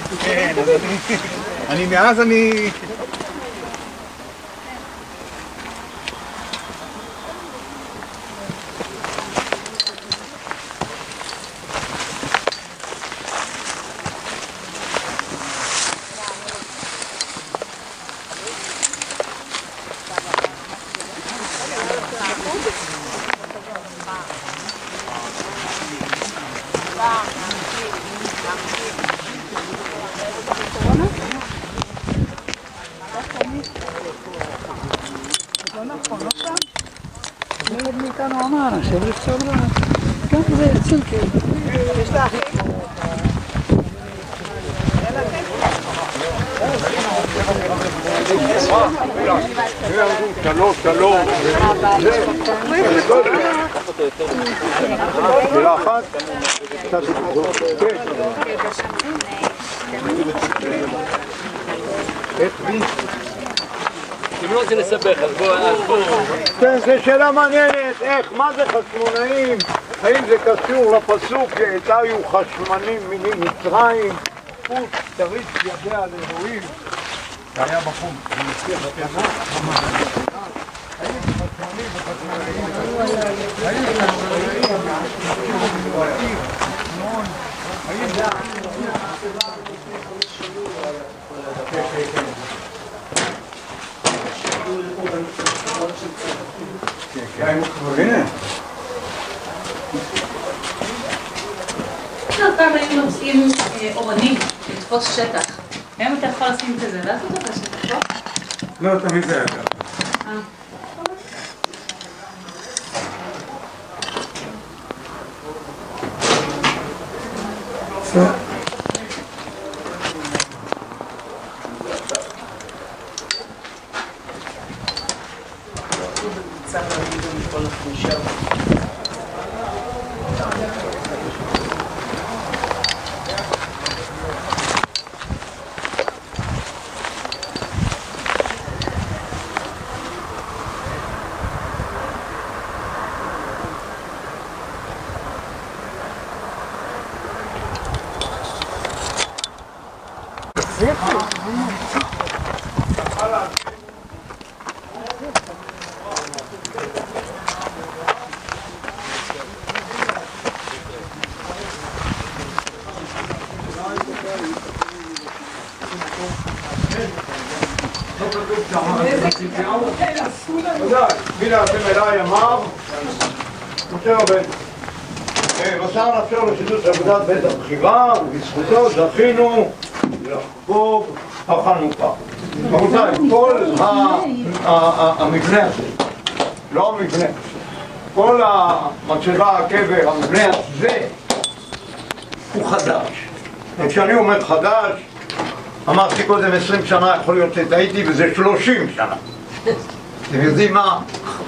כן, אז אני מאז אני... שלום. מילה אחת. אם לא רוצה לסבך, אז בואו... כן, זו שאלה מעניינת. איך, מה זה חשמונאים? האם זה קשור לפסוק יהיו חשמנים מיני מצרים? פוט תריץ ידיה לאלוהים. זה היה בחום. זה מצליח לתאנה. האם חשמנים וחשמנאים? האם חשמנאים? האם זה... הנה. פעם היינו נוסעים אורנים לתפוס שטח. היום אתה יכול לשים את זה, לעשות את השטח, לא? לא, תמיד זה היה ככה. מילה אתם אליי אמר משה רבנו מסר נפשו לשידוש עבודת בית הבחירה ובזכותו זכינו לחגוג החנוכה. רבותיי, כל המבנה הזה, לא המבנה, כל המצבה, הקבר, המבנה הזה הוא חדש. וכשאני אומר חדש, אמרתי קודם 20 שנה, יכול להיות שטעיתי וזה 30 שנה. אתם יודעים מה?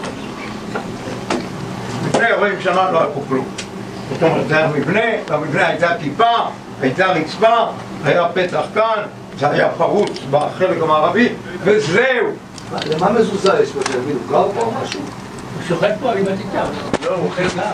לפני 40 שנה לא היה פה כלום. זאת אומרת, זה היה מבנה, והמבנה הייתה טיפה, הייתה רצפה, היה פתח כאן, זה היה פרוץ בחלק המערבי, וזהו. למה מזוזה יש פה תלמיד? הוא גר פה או משהו? הוא שוחק פה, אני בתיתה. לא, הוא אוכל גם.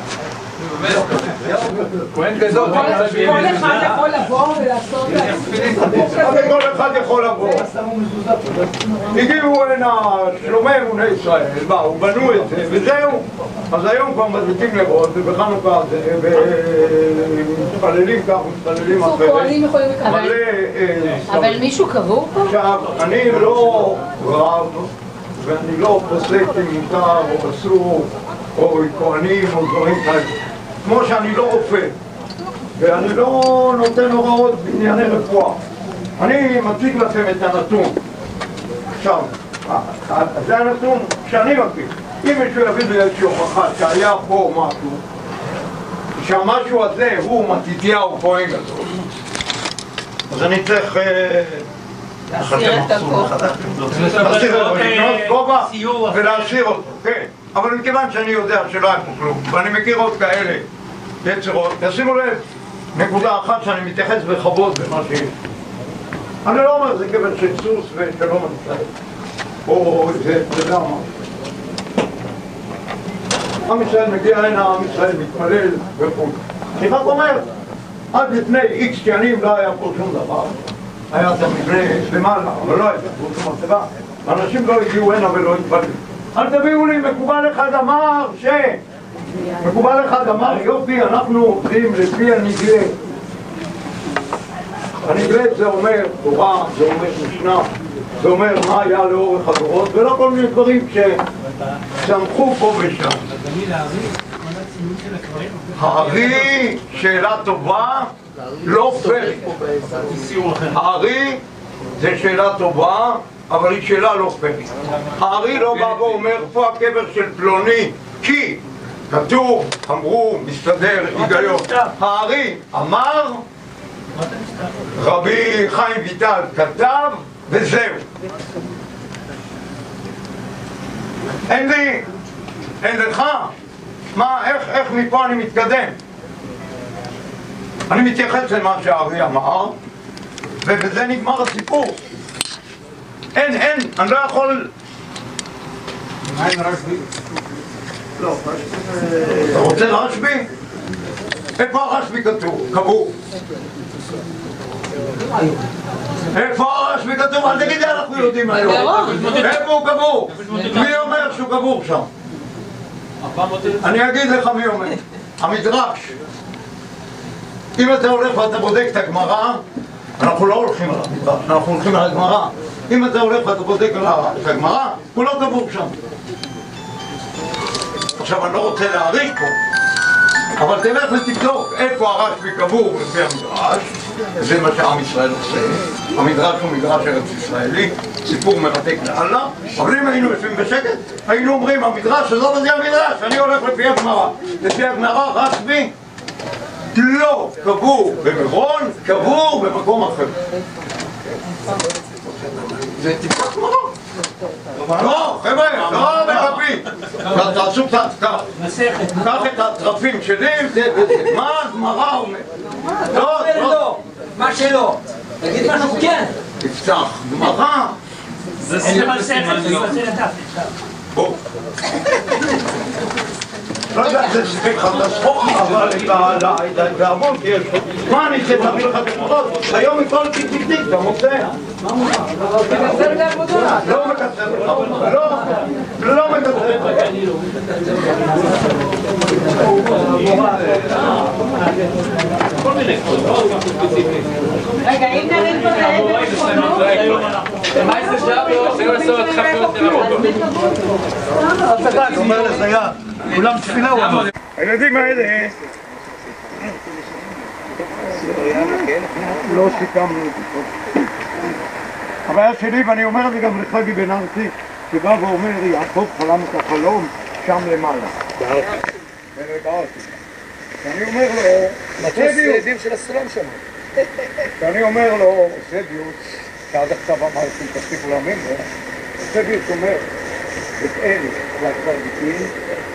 כהן גדול. כל אחד יכול לבוא ולעשות כל אחד יכול לבוא. הגיעו הנה שלומי אמוני ישראל, באו, בנו את זה, וזהו. אז היום כבר מדליקים לראות, ובחנוכה זה, ומתפללים כך, מתפללים אחרת. אבל מישהו קבור פה? עכשיו, אני לא רב, ואני לא פוסק אם מותר או אסור, או כהנים או דברים כאלה. כמו שאני לא רופא, ואני לא נותן הוראות בענייני רפואה. אני מציג לכם את הנתון. עכשיו, זה הנתון שאני מכיר. אם מישהו יביא לי איזושהי הוכחה שהיה פה משהו, שהמשהו הזה הוא מתתיהו כהן גדול, אז אני צריך... להסיר את הכובע. לקנות כובע ולהסיר אותו, כן. אבל מכיוון שאני יודע שלא היה פה כלום, ואני מכיר עוד כאלה יצרות, תשימו לב, נקודה אחת שאני מתייחס בכבוד במה שיש. אני לא אומר זה כיוון של סוס ושלום ישראל, או זה דבר מה. עם ישראל מגיע הנה, עם ישראל מתפלל וכו'. אני רק אומר, עד לפני איקס שנים לא היה פה שום דבר. היה את המבנה למעלה, אבל לא הייתה, זאת מרתבה. אנשים לא הגיעו הנה ולא התפללו. אל תביאו לי, מקובל אחד אמר מקובל אחד אמר, יופי, אנחנו עובדים לפי הנגלה. הנגלה זה אומר תורה, זה אומר משנה, זה אומר מה היה לאורך הדורות, ולא כל מיני דברים שצמחו פה ושם. הארי, שאלה טובה, לא פרק. הארי זה שאלה טובה, אבל היא שאלה לא פרק. הארי לא בא ואומר פה הקבר של פלוני, כי כתוב, אמרו, מסתדר, היגיון. הארי אמר, רבי חיים ויטל כתב, וזהו. אין לי, אין לך. מה, איך מפה אני מתקדם? אני מתייחס למה שהארי אמר, ובזה נגמר הסיפור. אין, אני לא יכול... מה עם רשב"י? לא, אתה רוצה רשב"י? איפה הרשב"י כתוב? קבור. איפה הרשב"י כתוב? אל תגיד לי, אנחנו יודעים היום. איפה הוא קבור? מי אומר שהוא קבור שם? אני אגיד לך מי אומר. המדרש. אם אתה הולך ואתה בודק את הגמרא, אנחנו לא הולכים על המדרש, אנחנו הולכים על הגמרא. אם אתה הולך ואתה בודק את הגמרא, הוא לא קבור שם. עכשיו אני לא רוצה להאריך פה, אבל תלך ותבדוק איפה הרשב"י קבור לפי המדרש. זה מה שעם ישראל עושה. המדרש הוא מדרש ארץ ישראלי, סיפור מרתק לאללה. אבל אם היינו יושבים בשקט, היינו אומרים המדרש, עזוב את זה המדרש, אני הולך לפי הגמרא. לפי הגמרא רשב"י לא קבור במירון, קבור במקום אחר. זה טיפת גמרא. לא, חבר'ה, לא מרפאים. תעשו קצת כך. קח את הטרפים שלי, מה הגמרא אומר? לא, מה שלא. תגיד משהו כן. תפתח גמרא. זה מסכת, זה מסכת. בוא. לא יודע, זה ספק חדשכוח, אבל את העבוד יש. מה, אני צריך להביא לך תמורות? היום מכל טיק, אתה מוצא? תקצר את העבודה. לא מקצר לך, לא מקצר לך. רגע, אם נראים פה מה זה שלב? זה עושה אותך הוא אומר לזיין, כולם תפילה הוא אמר. הילדים האלה לא סיכמנו את זה. הבעיה שלי, ואני אומר את זה גם לחגי בן ארצי, שבא ואומר, יעקב חלם את החלום שם למעלה. בארצי. ואני אומר לו, סיידים של הסולם שם. ואני אומר לו, סדיוס, שעד עכשיו אמרתי, תפסיקו להאמין, סדיוס אומר, את אלה, והכפר ביטין,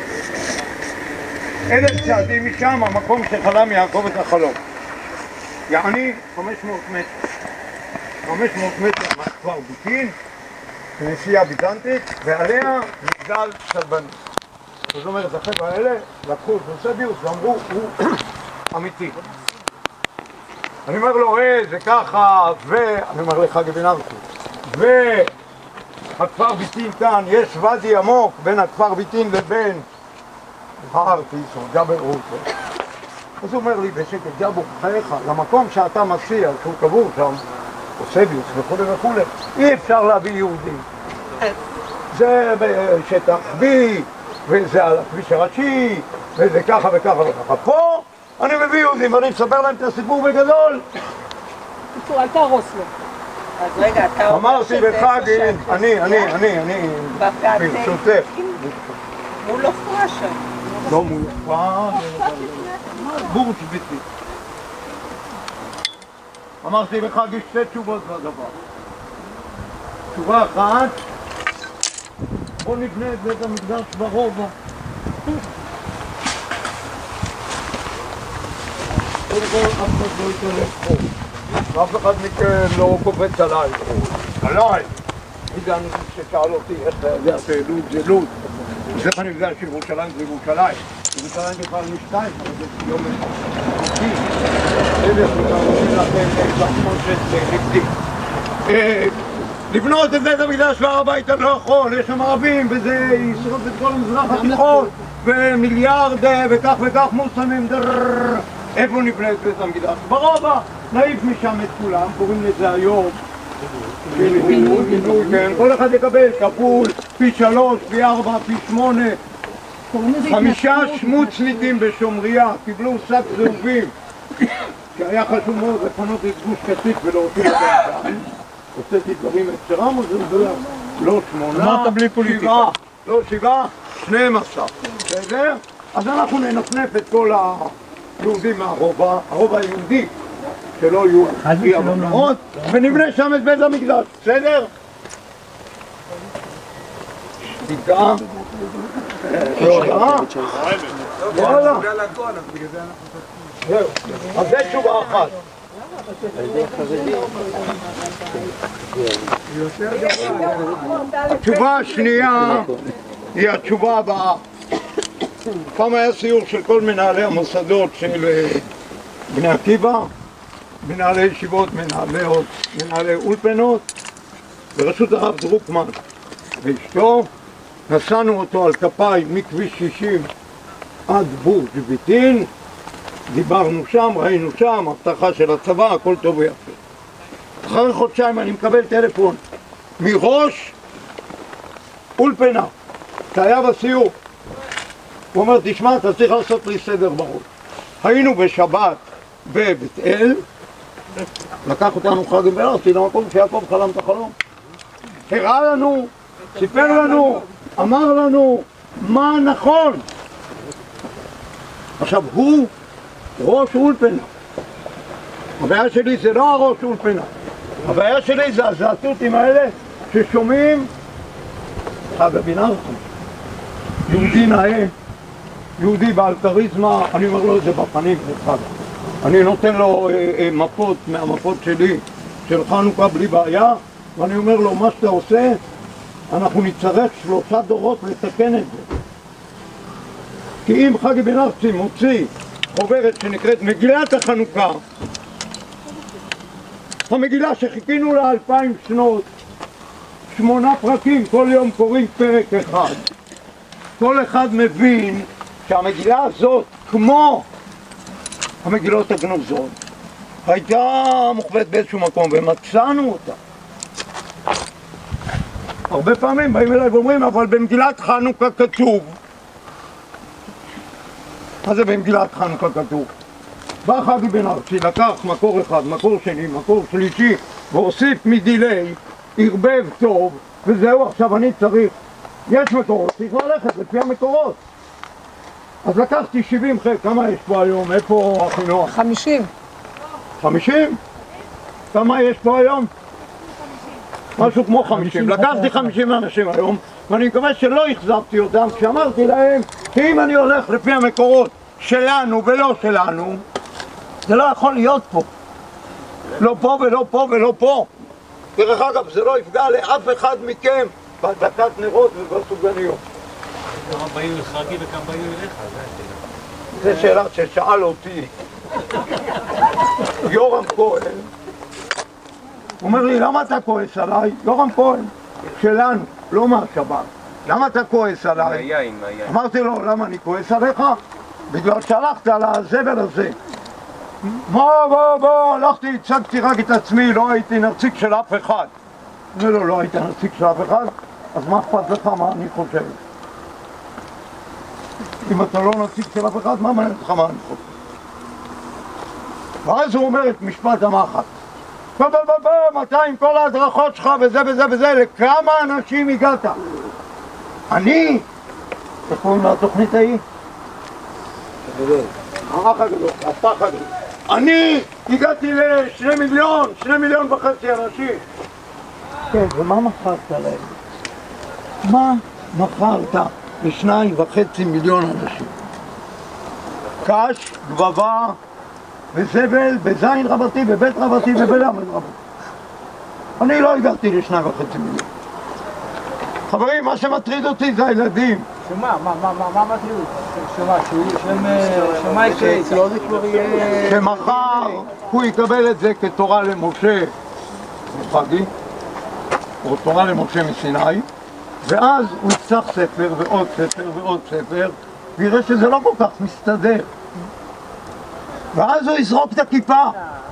1,000 צעדים משם, המקום שחלם יעקב את החלום. יעני 500 מטר. 500 מטר מהכפר ביטין, כנסייה ביזנטית, ועליה מגדל צלבני. זאת אומרת, החבר'ה האלה לקחו את סדיוס ואמרו, הוא אמיתי. אני אומר לו, זה ככה, ואני אומר לך גבין ארצי, והכפר ביטין כאן, יש ואדי עמוק בין הכפר ביטין לבין הארטיס או ג'בל רוטו. אז הוא אומר לי בשקט, ג'אבו, חייך, למקום שאתה מציע, שהוא קבור שם, או סביוס וכו' וכו', אי אפשר להביא יהודים. זה בשטח B, וזה על הכביש הראשי, וזה ככה וככה וככה. פה אני מביא יהודים ואני מספר להם את הסיפור בגדול. אל תהרוס לו. אז רגע, אתה אומר אמרתי בחגי, אני, ברשותך. מול עופרה שם. לא מול עופרה, בורץ' ביתי. אמרתי בחגי שתי תשובות בדבר. תשובה אחת, בוא נבנה את בית המקדש ברובע. קודם כל, אף אחד לא יתערב פה. ואף אחד מכם לא קופץ עליי. עליי! הגענו ששאל אותי איך זה לוד זה לוד. אז איך אני יודע שירושלים זה ירושלים? ירושלים בכלל משתיים, אבל זה יום אחד. אלה שכאן לכם את לחמושת לבדי. לבנות את בית המקדש והר הבית אני לא יכול, יש שם ערבים וזה ישרוף את כל המזרח התיכון ומיליארד וכך וכך מוסלמים. איפה נבנה את בית המקדש? ברובע, נעיף משם את כולם, קוראים לזה היום כן, כל אחד יקבל כפול, פי 3, פי 4, פי 8. 5 שמוצניקים בשומריה קיבלו שק זהובים שהיה חשוב מאוד לפנות את גוש קטיף ולהוציא את זה. הוצאתי דברים אפשרם או זה מדויק? לא 8, אמרת בלי פוליטיקה. לא 7, 12. בסדר? אז אנחנו ננפנף את כל היהודים מהרובע, הרובע היהודי שלא יהיו אי המונעות, ונבנה שם את בית המקדש. בסדר? שתיקה. וואלה. אז זה תשובה אחת. התשובה השנייה היא התשובה הבאה. פעם היה סיור של כל מנהלי המוסדות של בני עקיבא, מנהלי ישיבות, מנהלי אולפנות, בראשות הרב דרוקמן ואשתו. נסענו אותו על כפיים מכביש 60 עד בורג' ביטין, דיברנו שם, ראינו שם, הבטחה של הצבא, הכל טוב ויפה. אחרי חודשיים אני מקבל טלפון מראש אולפנה, שהיה בסיור. הוא אומר, תשמע, אתה צריך לעשות לי סדר בראש. היינו בשבת בבית אל, לקח אותנו חגי בלרסי למקום שיעקב חלם את החלום. הראה לנו, סיפר לנו, אמר לנו מה נכון. עכשיו הוא ראש אולפנה. הבעיה שלי זה לא הראש אולפנה. הבעיה שלי זה הזעתותים האלה ששומעים חג הבינרסי. יהודי נאה, יהודי בעל כריזמה, אני אומר לו את זה בפנים, אני נותן לו מפות מהמפות שלי של חנוכה בלי בעיה, ואני אומר לו, מה שאתה עושה, אנחנו נצטרך 3 דורות לתקן את זה. כי אם חגי בן ארצי מוציא חוברת שנקראת מגילת החנוכה, המגילה שחיכינו לה 2000 שנות, 8 פרקים, כל יום קוראים פרק אחד. כל אחד מבין שהמגילה הזאת, כמו המגילות הגנוזות, הייתה מוחבאת באיזשהו מקום ומצאנו אותה. הרבה פעמים באים אליי ואומרים, אבל במגילת חנוכה כתוב. מה זה במגילת חנוכה כתוב? בא חגי בן ארצי, לקח מקור אחד, מקור שני, מקור שלישי, והוסיף מדילי, ערבב טוב, וזהו, עכשיו אני צריך. יש מקורות, צריך ללכת לפי המקורות. אז לקחתי 70 חלק, כמה יש פה היום? איפה החינוך? 50. 50? כמה יש פה היום? משהו כמו 50. לקחתי 50 אנשים היום, ואני מקווה שלא החזרתי אותם, כשאמרתי להם שאם אני הולך לפי המקורות שלנו ולא שלנו, זה לא יכול להיות פה. לא פה ולא פה ולא פה. דרך אגב, זה לא יפגע לאף אחד מכם בהדלקת נרות ובסופגניות. כמה באים לחגי וכמה באים אליך? זו שאלה ששאל אותי יורם כהן. הוא אומר לי, למה אתה כועס עליי? יורם כהן, שלנו, לא מהשבת. למה אתה כועס עליי? אמרתי לו, למה אני כועס עליך? בגלל שהלכת על הזבל הזה. בוא, הלכתי, הצגתי רק את עצמי, לא הייתי נציג של אף אחד. לא היית נציג של אף אחד, אז מה אכפת לך מה אני חושב? אם אתה לא נציג של אף אחד, מה מעניין לך מה אני חושב? ואז הוא אומר את משפט המחץ. מתי עם כל ההדרכות שלך וזה וזה וזה, לכמה אנשים הגעת? אני? איך קוראים לתוכנית ההיא? האח הגדול, הפח הגדול. אני הגעתי ל2 מיליון, 2.5 מיליון אנשים. כן, ומה מכרת להם? מה מכרת ל2.5 מיליון אנשים? קש, גבבה וזבל בזין רבתי, בבית רבתי ובלמד רבתי. אני לא הגעתי ל2.5 מיליון. חברים, מה שמטריד אותי זה הילדים. שמה? מה מטריד? שמה יקרה? שמחר הוא יקבל את זה כתורה למשה חגי, או תורה למשה מסיני, ואז הוא יפתח ספר ועוד ספר ועוד ספר, ויראה שזה לא כל כך מסתדר. ואז הוא יזרוק את הכיפה.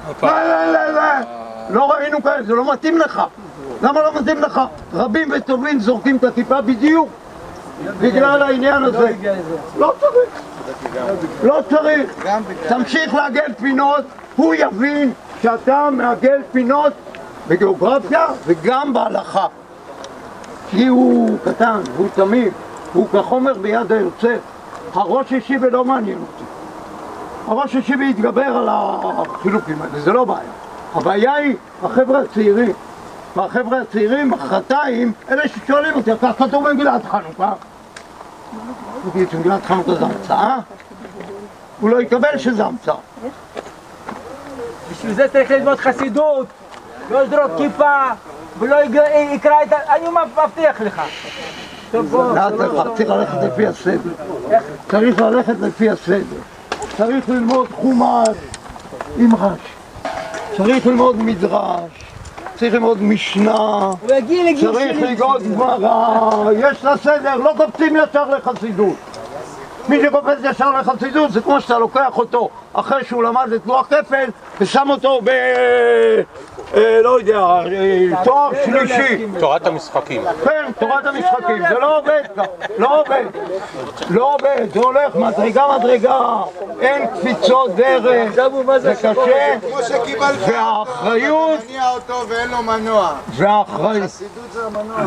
לא ראינו כאלה, זה לא מתאים לך. למה לא מתאים לך? רבים וטובים זורקים את הכיפה בדיוק בגלל העניין הזה. לא צריך. לא צריך. תמשיך לעגל פינות, הוא יבין שאתה מעגל פינות בגיאוגרפיה וגם בהלכה. כי הוא קטן, הוא תמיד, הוא כחומר ביד היוצא. הראש ישיבה לא מעניין אותי. הראש ישיבה יתגבר על החילוקים האלה, זה לא בעיה. הבעיה היא החבר'ה הצעירים. והחבר'ה הצעירים, מחרתיים, אלה ששואלים אותי, כך כתוב במגילת חנוכה. הוא יגיד שמגילת חנוכה זה המצאה, הוא לא יקבל שזה המצאה. בשביל זה צריך ללמוד חסידות, לא לזרוק כיפה, ולא יקרא את ה... אני מבטיח לך. לאט לך, צריך ללכת לפי הסדר. צריך ללכת לפי הסדר. צריך ללמוד חומש עם רש"י. צריך ללמוד מדרש. צריך ללמוד משנה. צריך ללמוד גמרא. יש לה סדר, לא קופצים ישר לחסידות. מי שקופץ ישר לחסידות זה כמו שאתה לוקח אותו אחרי שהוא למד את לוח כפל ושם אותו לא יודע, תואר שלישי. תורת המשחקים. כן, תורת המשחקים, זה לא עובד כך, לא עובד. לא עובד, זה הולך מדרגה מדרגה, אין קפיצות דרך, זה קשה. כמו שקיבלת, והאחריות, מניע אותו ואין לו מנוע. והאחריות. חסידות זה המנוע.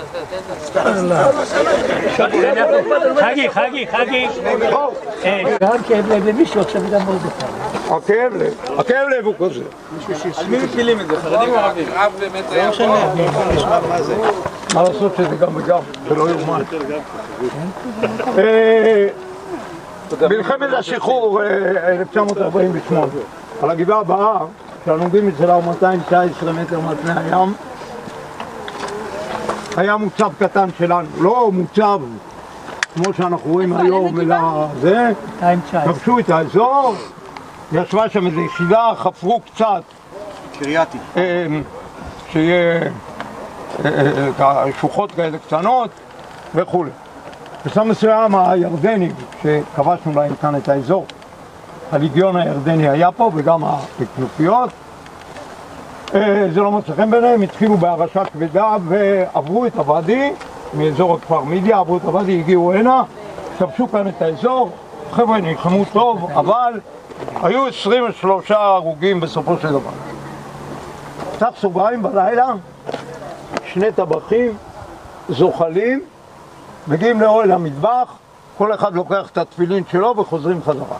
חגי. גם כאב לב למישהו, עכשיו גם מאוד יותר. הכאב לב הוא כזה. על מי מפילים את זה? חרדים או ערבים? רב באמת היה פה. מה לעשות שזה גם וגם, זה לא יאומן. מלחמת השחרור 1948, על הגבעה הבאה, שאנו עומדים אצלה 219 מטר מעל פני הים, היה מוצב קטן שלנו, לא מוצב כמו שאנחנו רואים היום, אלא זה, כבשו את האזור, ישבה שם איזו ישיבה, חפרו קצת, קרייתי. שיהיה שוחות כאלה קטנות וכו'. בשלב מסוים הירדנים, שכבשנו להם כאן את האזור, הליגיון הירדני היה פה וגם הכנופיות, זה לא מצא חן ביניהם, התחילו בהרעשה כבדה ועברו את הוואדי, מאזור הכפר מידיה, עברו את הוואדי, הגיעו הנה, כבשו כאן את האזור, חבר'ה נלחמו טוב, אבל היו 23 הרוגים בסופו של דבר. פתח סוגריים בלילה, שני טבחים, זוחלים, מגיעים לאוהל המטבח, כל אחד לוקח את התפילין שלו וחוזרים חזרה.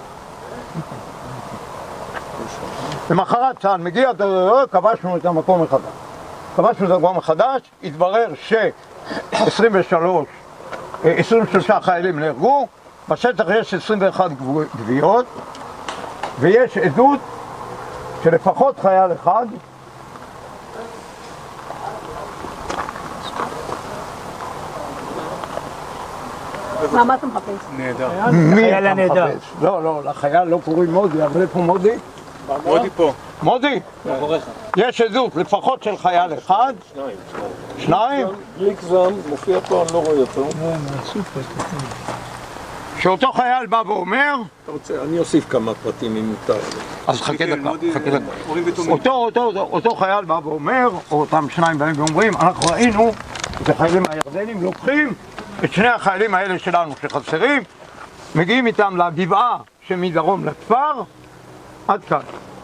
למחרת צה"ל מגיע, כבשנו את המקום מחדש. כבשנו את המקום מחדש, התברר ש-23 חיילים נהרגו, בשטח יש 21 גוויות, ויש עדות שלפחות חייל אחד מה אתה מחפש? נהדר. מי אתה מחפש? לא, לחייל לא קוראים מודי, אבל איפה מודי? מודי פה. מודי? יש עדות לפחות של חייל אחד? שניים? גליק זם, מופיע פה, אני לא רואה אותו. שאותו חייל בא ואומר, אני אוסיף כמה פרטים אם מותר. אז חכה דקה. אותו חייל בא ואומר, או אותם שניים באים ואומרים, אנחנו ראינו את החיילים הירדנים לוקחים את שני החיילים האלה שלנו שחסרים, מגיעים איתם לגבעה שמדרום לכפר, עד כאן.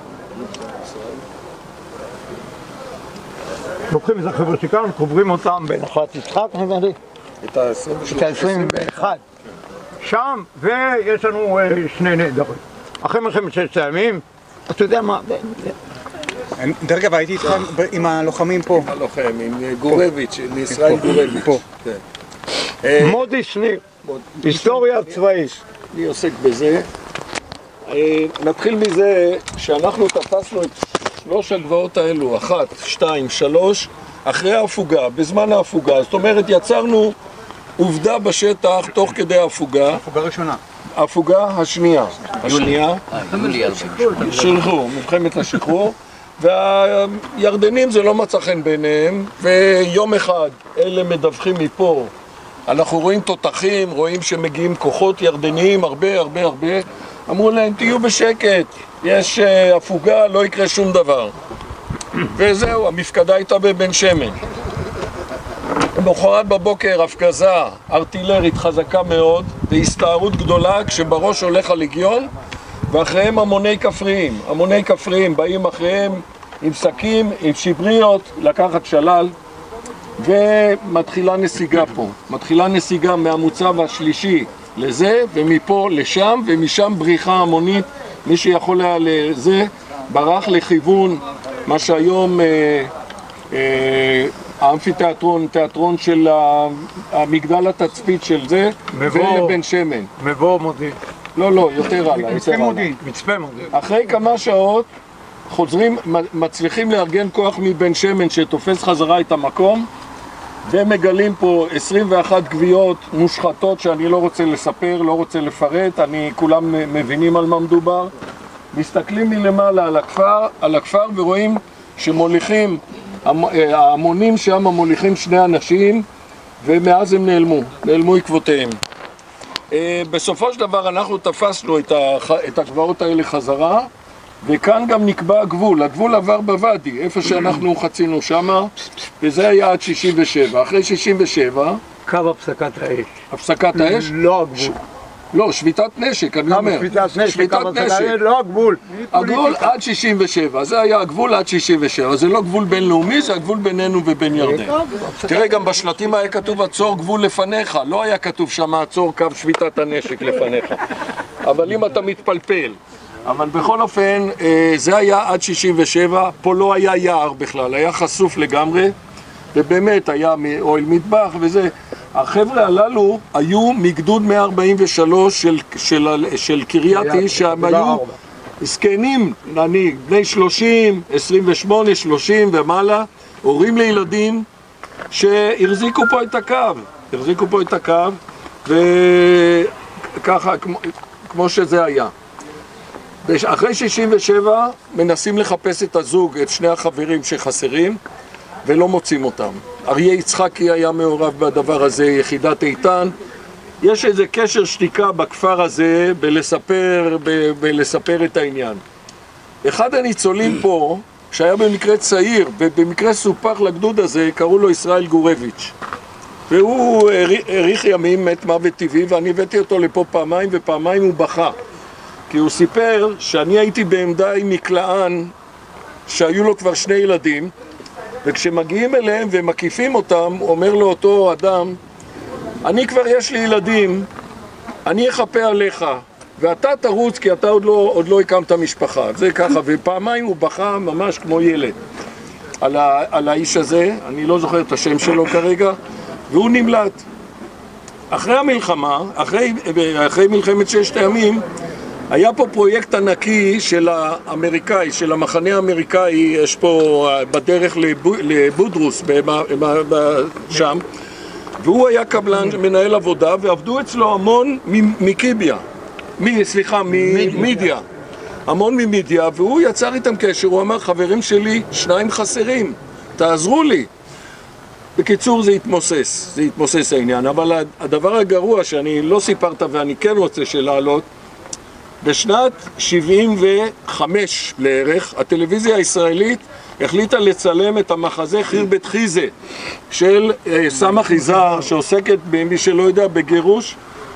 לוקחים את החבר'ה שכאן, קוברים אותם בנחלת יצחק, את ה-21. שם, ויש לנו שני נעדרים. אחרי מלחמת ששת הימים, אתה יודע מה? דרך אגב, הייתי איתך עם הלוחמים פה. עם הלוחם, עם גורביץ', עם ישראל גורביץ'. מודי שניר, היסטוריה צבאית. אני עוסק בזה. נתחיל מזה שאנחנו תפסנו את 3 הגבעות האלו, 1, 2, 3, אחרי ההפוגה, בזמן ההפוגה. זאת אומרת, יצרנו עובדה בשטח תוך כדי ההפוגה. הפוגה ראשונה. ההפוגה השנייה. שחרור, מלחמת השחרור. והירדנים זה לא מצא חן ביניהם, ויום אחד אלה מדווחים מפה, אנחנו רואים תותחים, רואים שמגיעים כוחות ירדניים הרבה, אמרו להם תהיו בשקט, יש הפוגה, לא יקרה שום דבר. וזהו, המפקדה הייתה בבן שמן. למחרת בבוקר הפגזה ארטילרית חזקה מאוד והסתערות גדולה כשבראש הולך הלגיון ואחריהם המוני כפריים. המוני כפריים באים אחריהם עם שקים, עם שבריות, לקחת שלל, ומתחילה נסיגה פה. מתחילה נסיגה מהמוצב השלישי לזה ומפה לשם, ומשם בריחה המונית. מי שיכול היה לזה ברח לכיוון מה שהיום האמפיתיאטרון, תיאטרון של המגדל התצפית של זה, ולבן שמן. מבוא מודיעין. לא, יותר הלאה. מצפה מודיעין. אחרי כמה שעות חוזרים, מצליחים לארגן כוח מבן שמן שתופס חזרה את המקום, ומגלים פה 21 גוויות מושחתות שאני לא רוצה לספר, לא רוצה לפרט, כולם מבינים על מה מדובר. מסתכלים מלמעלה על הכפר ורואים שמוליכים, ההמונים שם מוליכים שני אנשים, ומאז הם נעלמו עקבותיהם. בסופו של דבר אנחנו תפסנו את הגבעות האלה חזרה, וכאן גם נקבע הגבול. הגבול עבר בוואדי, איפה שאנחנו חצינו שמה, וזה היה עד 67. אחרי 67... קו הפסקת האש. הפסקת האש? לא הגבול. לא, שביתת נשק, אני אומר. שביתת נשק. לא הגבול. הגבול עד 67, זה היה הגבול עד 67. זה לא גבול בינלאומי, זה הגבול בינינו ובין ירדן. תראה, גם בשלטים היה כתוב עצור גבול לפניך, לא היה כתוב שם עצור קו שביתת הנשק לפניך. אבל אם אתה מתפלפל. אבל בכל אופן, זה היה עד 67, פה לא היה יער בכלל, היה חשוף לגמרי, ובאמת היה אוהל מטבח וזה. החבר'ה הללו היו מגדוד 143 של קרייתי, שהם היו זקנים, בני 30, 28, 30 ומעלה, הורים לילדים שהחזיקו פה את הקו, וככה, כמו שזה היה. אחרי 67 מנסים לחפש את הזוג, את שני החברים שחסרים, ולא מוצאים אותם. אריה יצחקי היה מעורב בדבר הזה, יחידת איתן. יש איזה קשר שתיקה בכפר הזה בלספר את העניין. אחד הניצולים פה, שהיה במקרה צעיר, ובמקרה סופח לגדוד הזה, קראו לו ישראל גורביץ'. והוא האריך ימים, מת מוות טבעי, ואני הבאתי אותו לפה פעמיים, ופעמיים הוא בכה. כי הוא סיפר שאני הייתי בעמדה עם מקלען שהיו לו כבר שני ילדים, וכשמגיעים אליהם ומקיפים אותם, אומר לו אותו אדם, אני כבר יש לי ילדים, אני אחפה עליך, ואתה תרוץ כי אתה עוד לא הקמת משפחה. זה ככה, ופעמיים הוא בכה ממש כמו ילד על האיש הזה, אני לא זוכר את השם שלו כרגע, והוא נמלט. אחרי המלחמה, אחרי מלחמת ששת הימים, היה פה פרויקט ענקי של האמריקאי, של המחנה האמריקאי, יש פה בדרך לבודרוס שם, והוא היה קבלן מנהל עבודה, ועבדו אצלו המון ממידיה, המון ממידיה, והוא יצר איתם קשר, הוא אמר, חברים שלי, 2 חסרים, תעזרו לי. בקיצור, זה התמוסס העניין, אבל הדבר הגרוע שאני לא סיפרת ואני כן רוצה שלעלות, בשנת 75 לערך, הטלוויזיה הישראלית החליטה לצלם את המחזה חיר בית חיזה של סמך יזהר, שעוסקת במי שלא יודע בגירוש,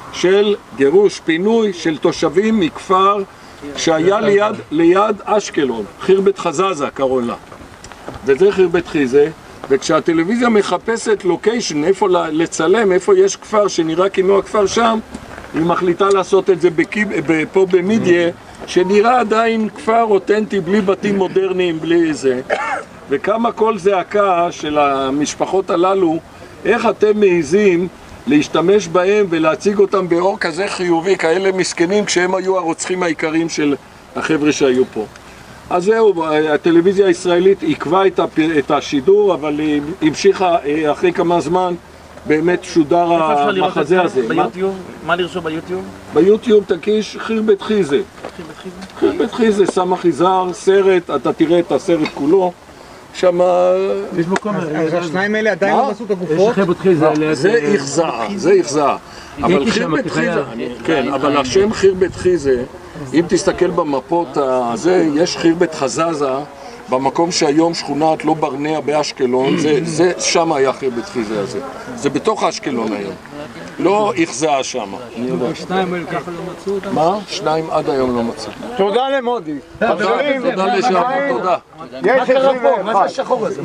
פינוי של תושבים מכפר שהיה ליד אשקלון, חיר בית חזזה קראו לה. וזה חיר בית חיזה, וכשהטלוויזיה מחפשת לוקיישן, איפה לצלם, איפה יש כפר שנראה כמו הכפר שם, היא מחליטה לעשות את זה פה במידיה, שנראה עדיין כפר אותנטי, בלי בתים מודרניים, בלי זה. וכמה כל זעקה של המשפחות הללו, איך אתם מעיזים להשתמש בהם ולהציג אותם באור כזה חיובי, כאלה מסכנים, כשהם היו הרוצחים העיקריים של החבר'ה שהיו פה. אז זהו, הטלוויזיה הישראלית עקבה את השידור, אבל היא המשיכה אחרי כמה זמן, באמת שודר המחזה הזה. ביוטיוב? מה לרשום ביוטיוב? ביוטיוב תקיש חיר בית חיזה. חיר בית חיזה, סמך יזהר, סרט, אתה תראה את הסרט כולו. שם... יש מקום... אז השניים האלה עדיין לא מצאו את הגופות? יש חיר בית חיזה. זה יחזאה, זה יחזאה. אבל חיר בית חיזה... כן, אבל השם חיר בית חיזה, אם תסתכל במפות הזה, יש חיר בית חזזה, במקום שהיום שכונת לא ברנע באשקלון, זה שם היה חיר בית חיזה הזה. זה בתוך אשקלון היום. לא יחזאה שם. שניים האלה ככה לא מצאו אותם? מה? שניים עד היום לא מצאו. תודה למודי. תודה לשם, תודה. יש 21. מה זה השחור הזה?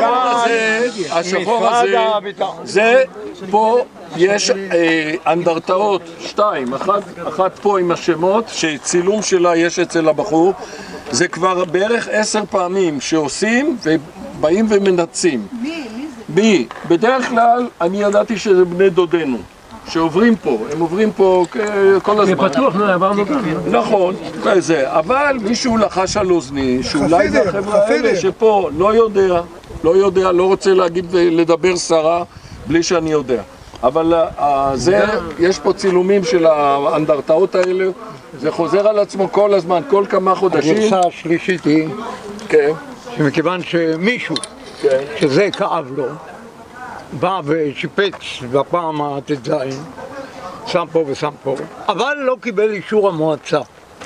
השחור הזה, זה פה יש אנדרטאות, שתיים, אחת פה עם השמות, שצילום שלה יש אצל הבחור, זה כבר בערך 10 פעמים שעושים ובאים ומנצים. מי? בדרך כלל אני ידעתי שזה בני דודנו, שעוברים פה, הם עוברים פה כל הזמן. זה פתוח, עברנו כאן. נכון, זה, אבל מישהו לחש על אוזני, שאולי זה החבר'ה האלה שפה לא יודע, לא רוצה להגיד ולדבר שרה בלי שאני יודע. אבל יש פה צילומים של האנדרטאות האלה, זה חוזר על עצמו כל הזמן, כל כמה חודשים. הגרסה השלישית היא, שמכיוון שמישהו, שזה כאב לו, בא ושיפץ בפעם הט"ז, שם פה ושם פה, אבל לא קיבל אישור המועצה.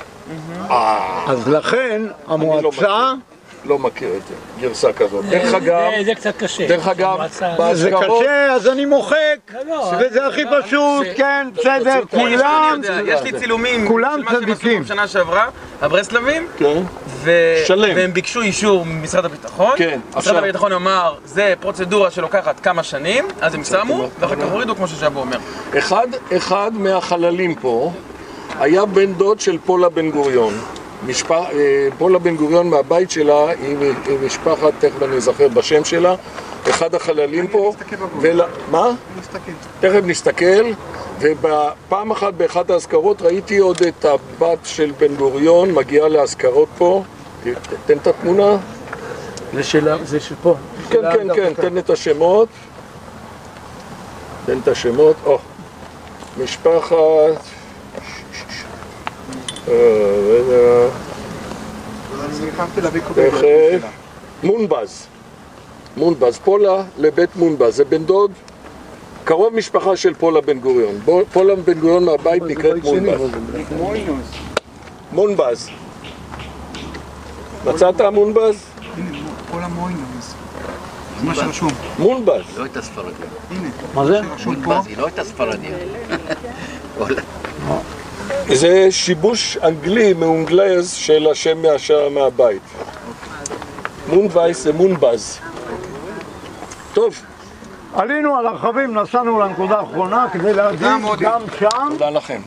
אז לכן המועצה... לא מכיר את זה, גרסה כזאת. דרך אגב, זה קצת קשה. דרך אגב, זה קשה, אז אני מוחק, וזה הכי פשוט, כן, בסדר, כולם, יש לי צילומים, כולם צדיקים. בשנה שעברה, הברסלבים, והם ביקשו אישור ממשרד הביטחון. משרד הביטחון אמר, זה פרוצדורה שלוקחת כמה שנים, אז הם שמו, ואחר כך הורידו כמו ששבו אומר. אחד מהחללים פה היה בן דוד של פולה בן גוריון. פולה בן גוריון מהבית שלה היא משפחת, תכף אני אזכר בשם שלה, אחד החללים פה. מה? תכף נסתכל. ובפעם אחת באחת האזכרות ראיתי עוד את הבת של בן גוריון מגיעה לאזכרות פה. תן את התמונה. זה של פה. כן, תן את השמות. משפחת... מונבז, פולה לבית מונבז, זה בן דוד, קרוב משפחה של פולה בן גוריון. פולה בן גוריון מהבית נקראת מונבז. מצאת מונבז? הנה, פולה מוינוס. זה מה שרשום. מונבז. לא הייתה ספרדיה. הנה. מה זה? מונבז, היא לא הייתה ספרדיה. זה שיבוש אנגלי מאונגלז של השם מהבית. מונבייס זה מונבז. טוב. עלינו על הרכבים, נסענו לנקודה האחרונה כדי להגיד גם שם. תודה לכם.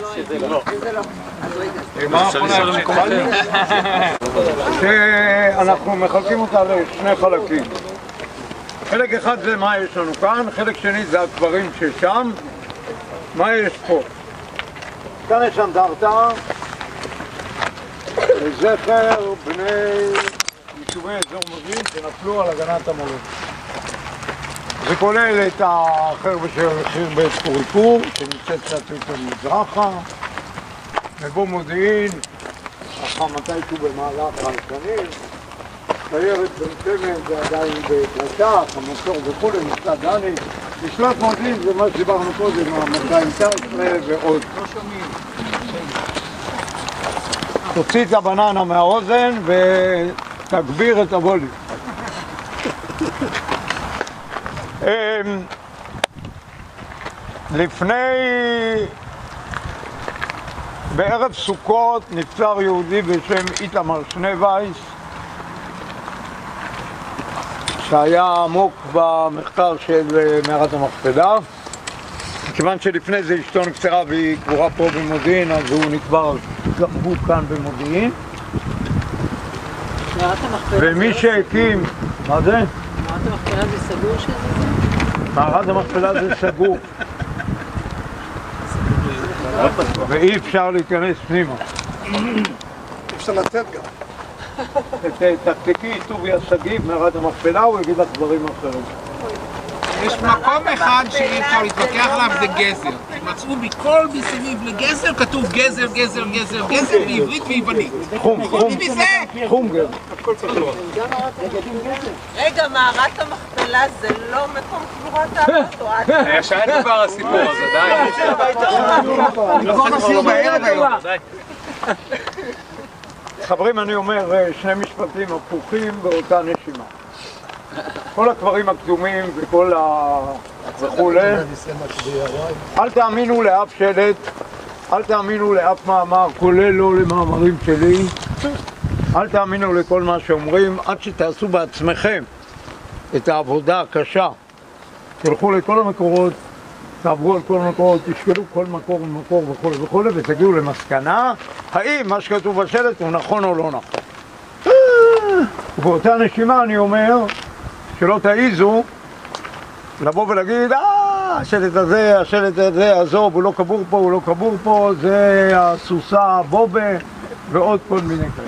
שאנחנו מחלקים אותה לשני חלקים. חלק אחד זה מה יש לנו כאן, חלק שני זה הקברים ששם. מה יש פה? כאן יש אנדרטה לזכר בני יישובי אזור מודיעין שנפלו על הגנת המולדת. זה כולל את החבר'ה של חיר בית קוריקור שנמצאת קצת יותר מזרחה, מבוא מודיעין, אחר מתישהו במהלך השנים, סיירת בן שמן זה עדיין בפלטה, המסור וכו', מבצע דני. משלט מודיעין זה מה שדיברנו קודם, ה-219 ועוד. תוציא את הבננה מהאוזן ותגביר את הווליום. בערב סוכות נפטר יהודי בשם איתמר שנייבייס, שהיה עמוק במחקר של מערת המכפלה. מכיוון שלפני זה אשתו נפטרה והיא קבורה פה במודיעין, אז הוא נקבר גם הוא כאן במודיעין. ומי שהקים... מה זה? מערת המכפלה זה סגור שזה זה? מערת המכפלה זה סגור. ואי אפשר להיכנס פנימה. אפשר לצאת גם. תקתקי טוביה שגיב, מערת המכפלה, הוא יגיד לך דברים אחרים. יש מקום אחד שאי אפשר להתווכח עליו, זה גזר. מצאו מכל מסביב לגזר, כתוב גזר, גזר, גזר, גזר, בעברית ויוונית. חום גזר. רגע, מערת המכפלה זה לא מקום קבורת האבות? ישן כבר הסיפור הזה, די. חברים, אני אומר שני משפטים הפוכים באותה נשימה. כל הקברים הקדומים וכל וכולי, אל תאמינו לאף שלט, אל תאמינו לאף מאמר, כולל לא למאמרים שלי, אל תאמינו לכל מה שאומרים, עד שתעשו בעצמכם את העבודה הקשה. תלכו לכל המקורות, תעברו על כל המקורות, תשקלו כל מקור ומקור וכו' ותגיעו למסקנה האם מה שכתוב בשלט הוא נכון או לא נכון. ובאותה נשימה אני אומר שלא תעיזו לבוא ולהגיד השלט הזה, עזוב, הוא לא קבור פה, הוא לא קבור פה, זה הסוסה, בובה ועוד כל מיני כאלה.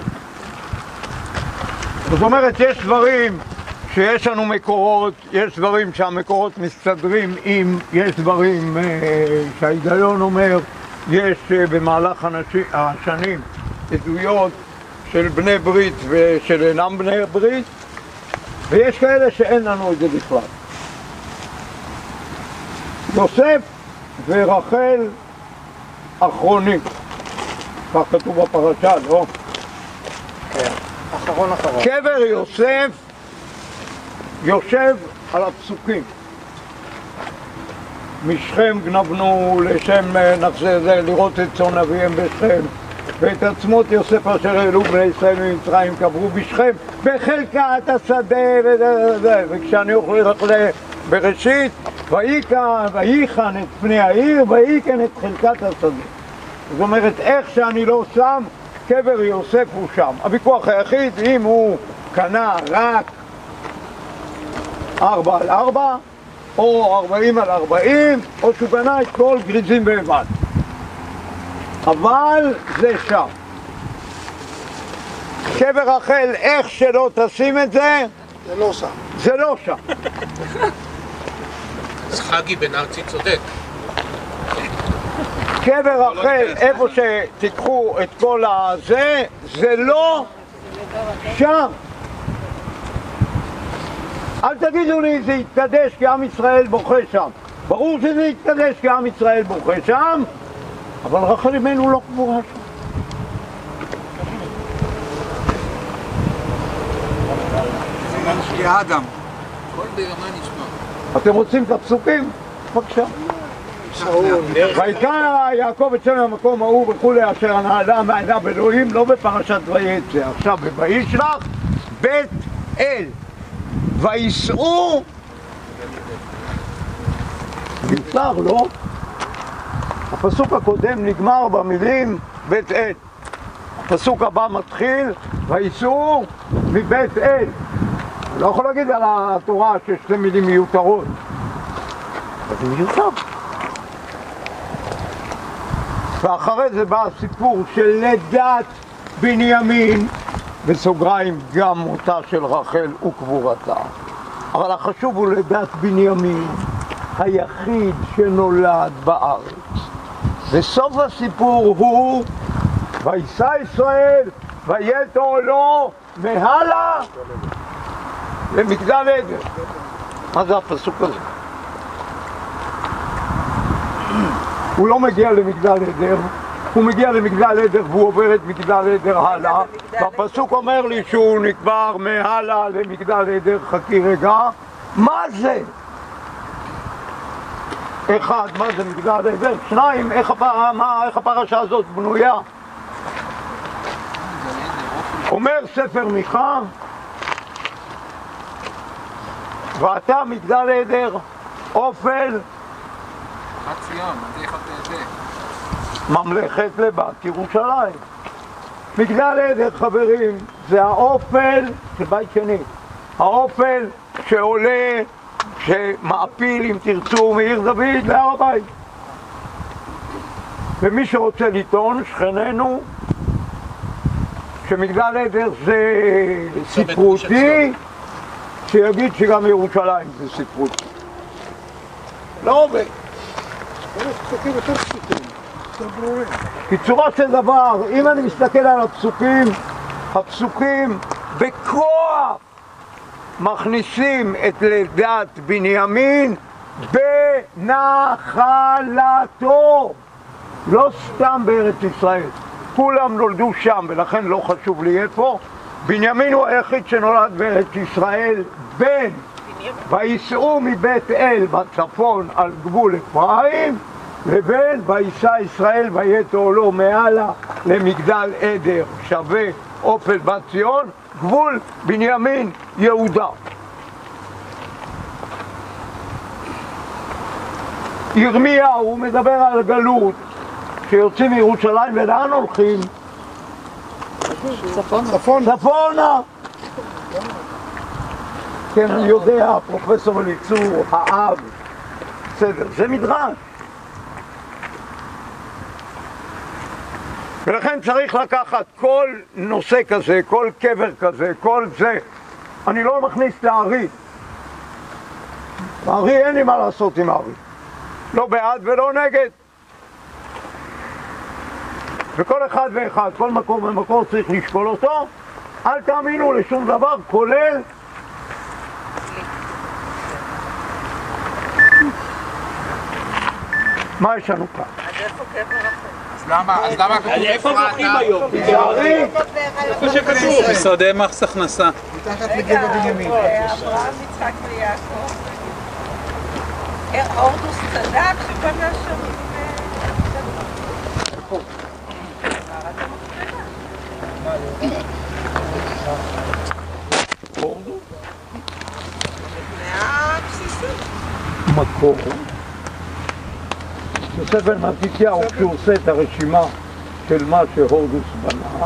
זאת אומרת, יש דברים שיש לנו מקורות, יש דברים שהמקורות מסתדרים עם, יש דברים שההיגיון אומר, יש במהלך השנים עדויות של בני ברית ושל אינם בני ברית, ויש כאלה שאין לנו את זה בכלל. יוסף ורחל אחרונים, כך כתוב בפרשה, לא? כן, אחרון. קבר יוסף יושב על הפסוקים. משכם גנבנו לשם נחזה זה, לראות את צאן אביהם בשכם, ואת עצמות יוסף אשר העלו בני ישראל ממצרים קברו בשכם בחלקת השדה וכשאני אוכל בראשית ויחן את פני העיר ויקן את חלקת השדה. זאת אומרת, איך שאני לא שם, קבר יוסף הוא שם. הוויכוח היחיד אם הוא קנה רק 4/4 או 40/40 או שהוא קנה את כל גריזים ביוון, אבל זה שם. קבר רחל, איך שלא תשים את זה, זה לא שם. זה לא שם. אז חגי בן ארצי צודק. קבר רחל, איפה שתיקחו את כל הזה, זה לא שם. אל תגידו לי זה יתקדש כי עם ישראל בוכה שם. ברור שזה יתקדש כי עם ישראל בוכה שם, אבל רחל אמנו לא קבורה שם. זה האדם. כל ביומה נשמע. אתם רוצים את הפסוקים? בבקשה. ויקרא יעקב את שם המקום ההוא וכולי אשר נעלה מעדה באלוהים, לא בפרשת ויצא. עכשיו וישלח בית אל וייסעו נפלר, לא? הפסוק הקודם נגמר במילים בית אל. הפסוק הבא מתחיל וייסעו מבית אל. לא יכול להגיד על התורה שיש שתי מילים מיותרות, אבל זה מיותר. ואחרי זה בא הסיפור של לידת בנימין, בסוגריים גם מותה של רחל וקבורתה. אבל החשוב הוא לידת בנימין, היחיד שנולד בארץ. וסוף הסיפור הוא ויסע ישראל ויתו לו מהלה למגדל עדר. מה זה הפסוק הזה? הוא לא מגיע למגדל עדר, הוא מגיע למגדל עדר והוא עובר את מגדל עדר הלאה, והפסוק אומר לי שהוא נקבר מהלה למגדל עדר. חכי רגע, מה זה? אחד, מה זה מגדל עדר? שניים, איך הפרשה הזאת בנויה? אומר ספר מיכה, ואתה מגדל עדר, אופל, ציון, אז איך אתה יודע? ממלכת לבת ירושלים. מגדל עדר, חברים, זה האופל של בית שני. האופל שעולה, שמעפיל, אם תרצו, מעיר דוד להר הבית. ומי שרוצה לטעון, שכננו, שמגדל עדר זה ספרותי, שיגיד שגם ירושלים זה ספרותי. לא עובד. פסוקים יותר פשוטים, יותר ברורים. קיצורו של דבר, אם אני מסתכל על הפסוקים, הפסוקים בכוח מכניסים את לידת בנימין בנחלתו. לא סתם בארץ ישראל, כולם נולדו שם ולכן לא חשוב לי איפה. בנימין הוא היחיד שנולד בארץ ישראל בן, ויסעו מבית אל בצפון על גבול אפרים, לבין ויסע ישראל ויית עולו מעלה למגדל עדר שווה אופל בת ציון, גבול בנימין יהודה. ירמיהו מדבר על גלות שיוצאים מירושלים ולאן הולכים? צפונה. כן, אני יודע, פרופסור אליצור, האב, בסדר, זה מדרש. ולכן צריך לקחת כל נושא כזה, כל קבר כזה, כל זה. אני לא מכניס לארי. לארי אין לי מה לעשות עם הארי. לא בעד ולא נגד. וכל אחד ואחד, כל מקום ומקום צריך לשקול אותו. אל תאמינו לשום דבר, כולל מה יש לנו כאן? אז איפה קבר אחר? אז למה כתוב אפרתה? איפה שכתוב? משרדי מס הכנסה. מתחת לגבע בנימין. אברהם, יצחק ויעקב. הורדוס צדק שבנה שם מקור. יוסף בן מתתיהו, כשהוא עושה את הרשימה של מה שהורדוס בנה,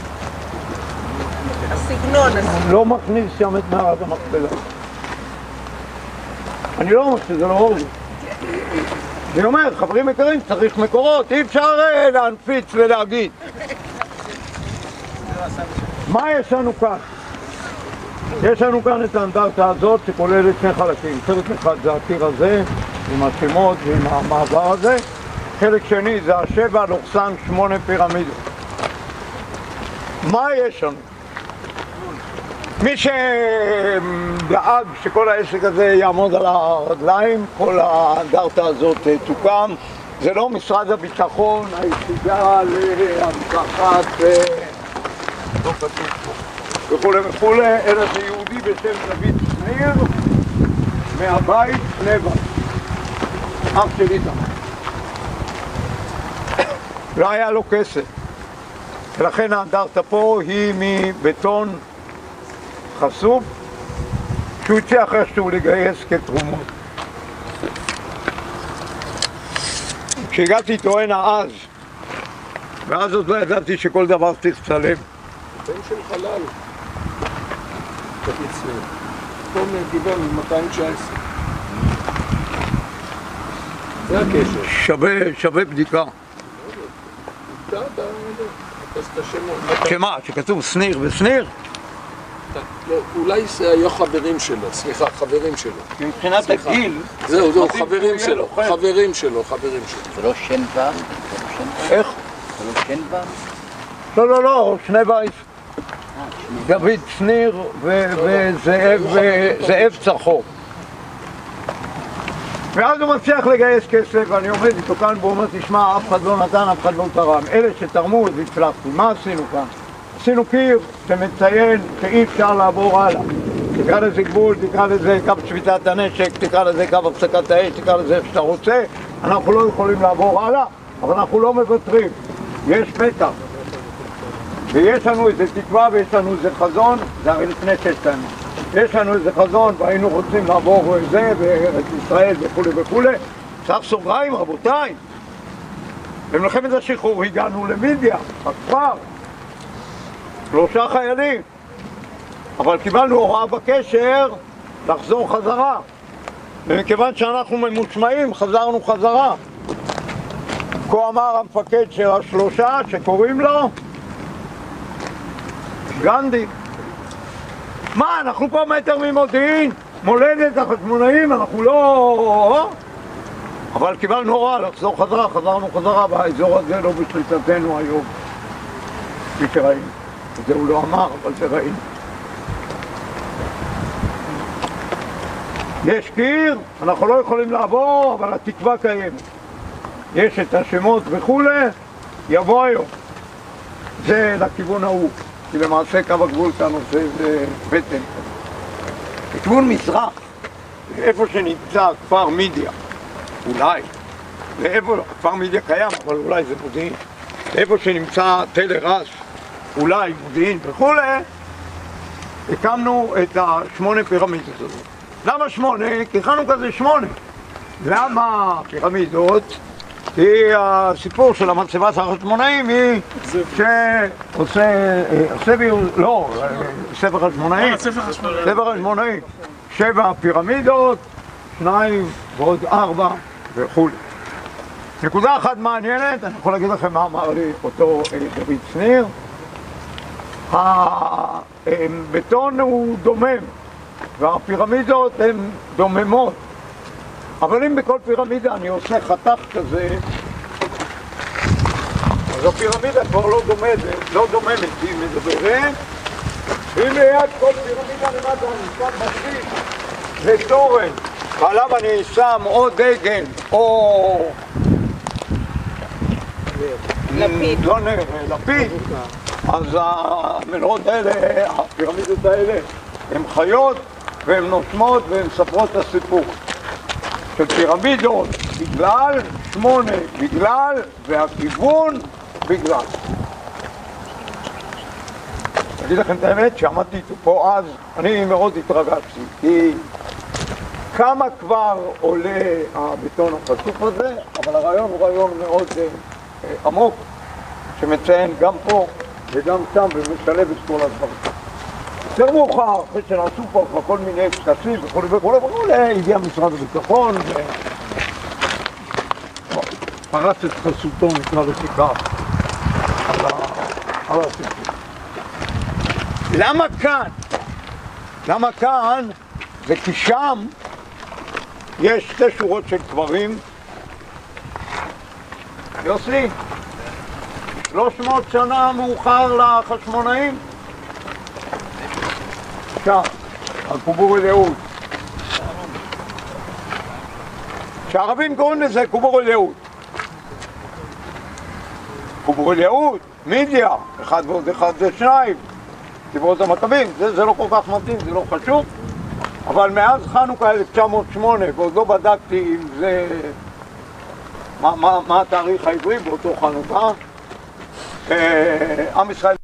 הסגנון, לא מכניס שם את מערת המכפלה. אני לא אומר שזה לא הורדוס. אני אומר, חברים יקרים, צריך מקורות, אי אפשר להנפיץ ולהגיד. מה יש לנו כאן? יש לנו כאן את האנדרטה הזאת שכוללת שני חלקים. חלק אחד זה הקיר הזה, עם השמות ועם המעבר הזה. חלק שני זה 7/8 פירמידות. מה יש לנו? מי שדאג שכל העסק הזה יעמוד על הרגליים, כל האנדרטה הזאת תוקם, זה לא משרד הביטחון, היחידה להנצחת לא כתוב פה וכולי וכולי, אלא זה יהודי בשם דוד שניר מהבית נבע, אח שלי איתם. לא היה לו כסף, ולכן האנדרטה פה היא מבטון חשוף שהוא הצליח איכשהו לגייס כתרומות. כשהגעתי איתו הנה אז, ואז עוד לא ידעתי שכל דבר צריך לצלם. בן של חלל. דוד שניר. פה דיבר מ-219. זה הקשר. שווה בדיקה. אתה שמה? שכתוב שניר ושניר? אולי זה היו חברים שלו, סליחה, חברים שלו. מבחינת הגיל... זהו, חברים שלו, חברים שלו. זה לא שן ון? איך? זה לא שן ון? לא, שני וייס. דוד שניר וזאב צרחו. ואז הוא מצליח לגייס כסף, ואני עומד איתו כאן והוא אומר, תשמע, אף אחד לא נתן, אף אחד לא תרם. אלה שתרמו, אז הצלחתי. מה עשינו כאן? עשינו קיר שמציין שאי אפשר לעבור הלאה. תקרא לזה גבול, תקרא לזה קו שביתת הנשק, תקרא לזה קו הפסקת האש, תקרא לזה איפה שאתה רוצה. אנחנו לא יכולים לעבור הלאה, אבל אנחנו לא מוותרים. יש פתח. ויש לנו איזה תקווה ויש לנו איזה חזון, זה הרי לפני 6 שנים. יש לנו איזה חזון והיינו רוצים לעבור זה בארץ ישראל וכו'. סך סוגריים, רבותיי. במלחמת השחרור הגענו למידיה, הכפר. 3 חיילים. אבל קיבלנו הוראה בקשר לחזור חזרה. ומכיוון שאנחנו ממושמעים, חזרנו חזרה. כה אמר המפקד של 3 שקוראים לו גנדי. מה, אנחנו פה מטר ממודיעין, מולדת החשמונאים, אנחנו לא... אבל קיבלנו הוראה לחזור חזרה, חזרנו חזרה, והאזור הזה לא בשליטתנו היום, כפי שראינו. זה הוא לא אמר, אבל זה ראינו. יש קיר, אנחנו לא יכולים לעבור, אבל התקווה קיימת. יש את השמות וכולי, יבוא היום. זה לכיוון ההוא, כי למעשה קו הגבול כאן עושה איזה בטן. לכיוון מזרח, איפה שנמצא כפר מידיה, אולי, ואיפה, כפר מידיה קיים, אבל אולי זה מודיעין, איפה שנמצא תל ארס, אולי מודיעין וכולי, הקמנו את 8 פירמידות הזאת. למה 8? כי חנוכה זה 8. למה פירמידות? כי הסיפור של המצבת החשמונאים היא שעושה, לא, ספר חשמונאים, ספר חשמונאים, 7 פירמידות, 2 ועוד 4 וכו'. נקודה אחת מעניינת, אני יכול להגיד לכם מה אמר לי אותו דוד שניר. הבטון הוא דומם והפירמידות הן דוממות, אבל אם בכל פירמידה אני עושה חתך כזה, אז הפירמידה כבר לא דוממת, היא מדברת, ואם ליד כל פירמידה למטה אני שם בסיס ותורן, ועליו אני שם או דגן או לפיד, אז המנורות האלה, הפירמידות האלה, הן חיות והן נושמות והן מספרות את הסיפור של פירמידות בגלל, 8 בגלל, והכיוון בגלל. אגיד לכם את האמת, שעמדתי איתו פה אז, אני מאוד התרגשתי, כי כמה כבר עולה הבטון החשוף הזה, אבל הרעיון הוא רעיון מאוד עמוק, שמציין גם פה וגם שם ומשלב את כל הדברים. יותר מאוחר, אחרי שנעשו פה כל מיני טקסים וכו' וכו' וכו', הגיע משרד הביטחון פרץ את חסותו, נקרא לזה כך, על הסיפור. למה כאן? למה כאן? זה כי שם יש 2 שורות של קברים. יוסי, 300 שנה מאוחר לחשמונאים, שם, על קובור אליהוד. שהערבים קוראים לזה קובור אליהוד. קובור אליהוד, מידיה, 1 ועוד 1 זה 2, דברות המכבים, זה לא כל כך מתאים, זה לא חשוב. אבל מאז חנוכה 1908, ועוד לא בדקתי אם זה, מה התאריך העברי באותו חנוכה, עם ישראל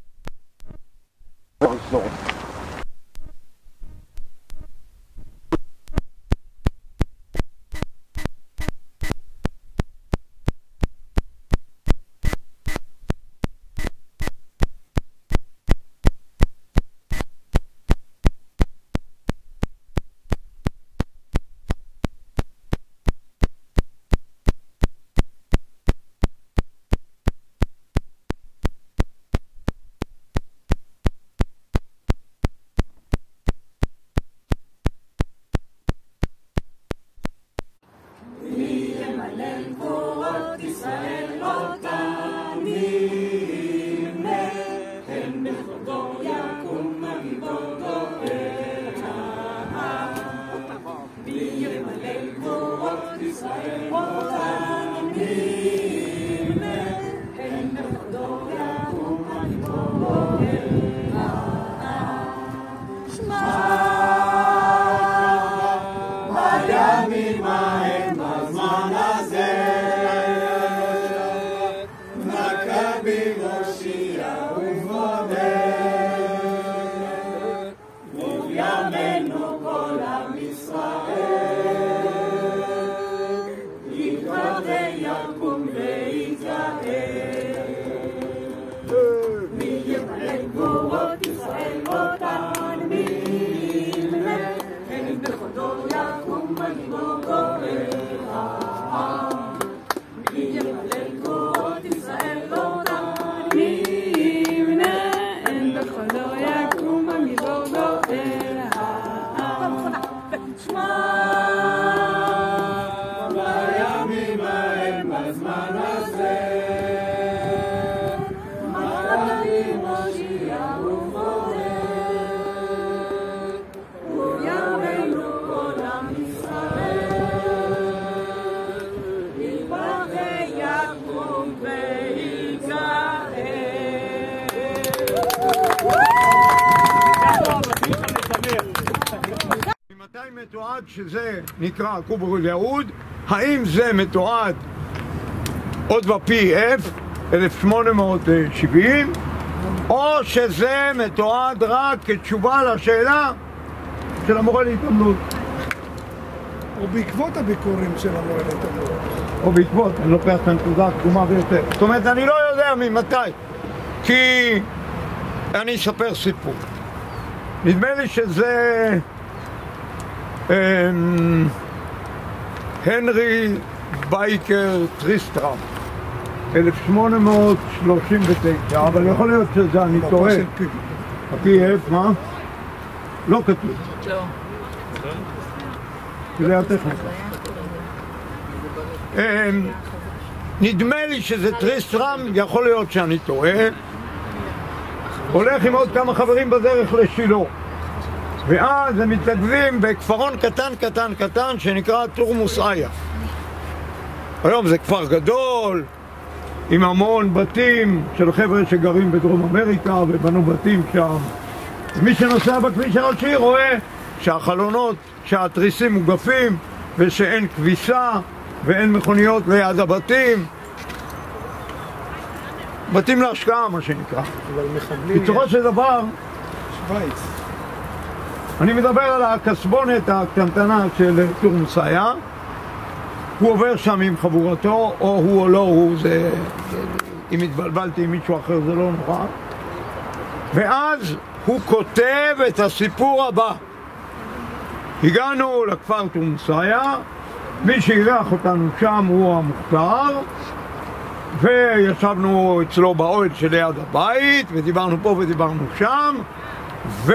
יקום ויתגאה, מי ימלא בו מתועד שזה נקרא קובור אל-יהוד? האם זה מתועד עוד ב-PF 1870, או שזה מתועד רק כתשובה לשאלה של המורה להתעמלות? או בעקבות הביקורים של המורה להתעמלות. או בעקבות, אני לוקח את הנקודה קדומה ביותר. זאת אומרת, אני לא יודע ממתי, כי אני אספר סיפור. נדמה לי שזה הנרי בייקר טריסטרם, 1839, אבל יכול להיות שזה, אני טועה. ה-PF, מה? לא כתוב. לא. זה הטכניקה. נדמה לי שזה טריסטרם, יכול להיות שאני טועה. הולך עם עוד כמה חברים בדרך לשילה, ואז הם מתנגבים בכפרון קטן קטן קטן שנקרא תורמוס איה. היום זה כפר גדול עם המון בתים של חבר'ה שגרים בדרום אמריקה ובנו בתים שם. ומי שנוסע בכביש הראשי רואה שהחלונות, שהתריסים מוגפים ושאין כביסה ואין מכוניות ליד הבתים. בתים להשקעה, מה שנקרא. בצורו של דבר, שוויץ. אני מדבר על הכסבונת הקטנטנה של תורמוס איה. הוא עובר שם עם חבורתו, או הוא או לא הוא, זה... אם התבלבלתי עם מישהו אחר זה לא נורא. ואז הוא כותב את הסיפור הבא. הגענו לכפר תורמוס איה, מי שאירח אותנו שם הוא המוכתר, וישבנו אצלו באוהל שליד הבית, ודיברנו פה ודיברנו שם, והוא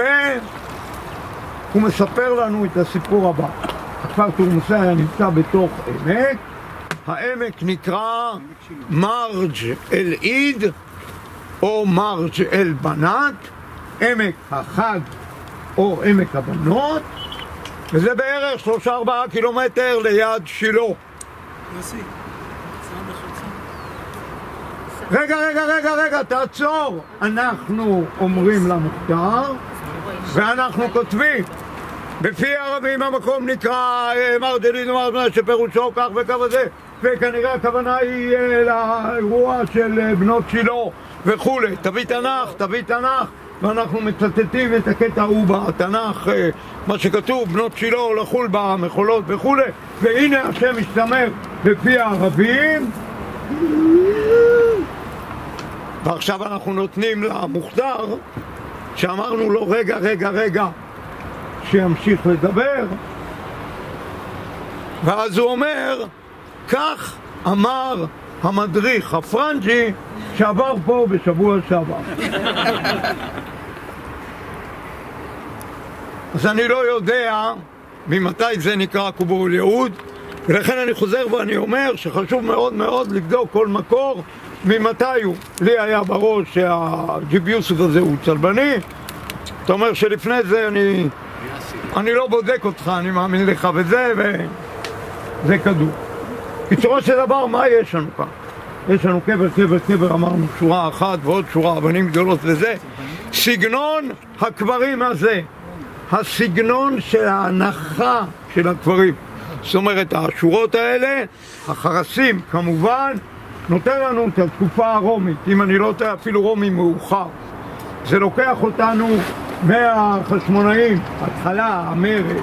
מספר לנו את הסיפור הבא. הכפר תורמוס איה נמצא בתוך עמק, העמק נקרא מרג' אל עיד, או מרג' אל בנת, עמק החג או עמק הבנות, וזה בערך 3-4 קילומטר ליד שילה. רגע, תעצור. אנחנו אומרים למוכתר ואנחנו כותבים. בפי הרבים המקום נקרא מרג' אל עיד שפירושו כך וכך וזה, וכנראה הכוונה היא לאירוע של בנות שילה וכולי. תביא תנ"ך, ואנחנו מצטטים את הקטע ההוא בתנ"ך, מה שכתוב, בנות שילה לחול במחולות וכולי, והנה השם משתמר בפי הערבים. ועכשיו אנחנו נותנים למוכתר, שאמרנו לו רגע, שימשיך לדבר, ואז הוא אומר, כך אמר המדריך הפרנג'י שעבר פה בשבוע שעבר. אז אני לא יודע ממתי זה נקרא קובור אל-יהוד, ולכן אני חוזר ואני אומר שחשוב מאוד מאוד לבדוק כל מקור ממתי הוא. לי היה בראש שהג'יב יוסוף הזה הוא צלבני. אתה אומר שלפני זה אני לא בודק אותך, אני מאמין לך וזה כדור. בצורה של דבר, מה יש לנו כאן? יש לנו קבר, אמרנו שורה אחת ועוד שורה אבנים גדולות וזה. סגנון הקברים הזה, הסגנון של ההנחה של הקברים. זאת אומרת, השורות האלה, החרסים כמובן, נותן לנו את התקופה הרומית, אם אני לא יודע אפילו רומי מאוחר. זה לוקח אותנו מהחשמונאים, התחלה, המרד,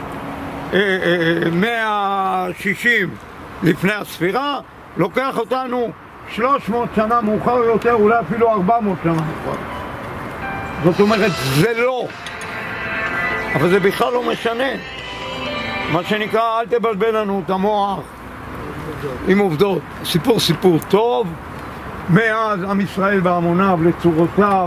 160 לפני הספירה, לוקח אותנו 300 שנה מאוחר יותר, אולי אפילו 400 שנה מאוחר. זאת אומרת, זה לא. אבל זה בכלל לא משנה. מה שנקרא, אל תבלבל לנו את המוח עם עובדות. סיפור טוב, מאז עם ישראל בהמוניו, לצורותיו,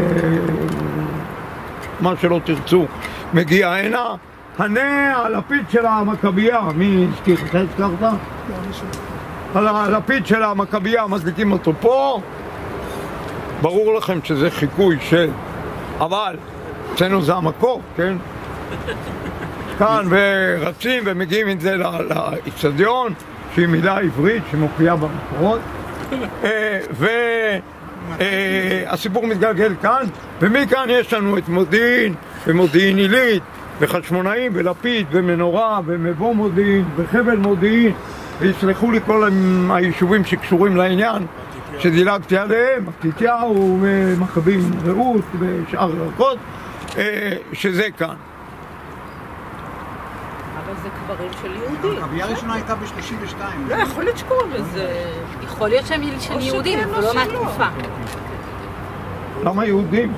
מה שלא תרצו, מגיע הנה. הלפיד של המכבייה, מי הזכיר? אתה הזכרת? הלפיד של המכבייה, מדליקים אותו פה. ברור לכם שזה חיקוי של, אבל אצלנו זה המקור, כן? כאן ורצים ומגיעים את זה לאצטדיון, שהיא מילה עברית שמופיעה במקורות, והסיפור מתגלגל כאן, ומכאן יש לנו את מודיעין ומודיעין עילית וחשמונאים ולפיד ומנורה ומבוא מודיעין וחבל מודיעין, ויסלחו לי כל היישובים שקשורים לעניין שדילגתי עליהם, מתתיהו ומכבים רעות ושאר ירקות, שזה כאן. אבל זה קברים של יהודים. הביאה הראשונה הייתה ב-32. לא, יכול להיות שקוראים לזה... יכול להיות שהם של יהודים, אבל לא מהתקופה. למה יהודים?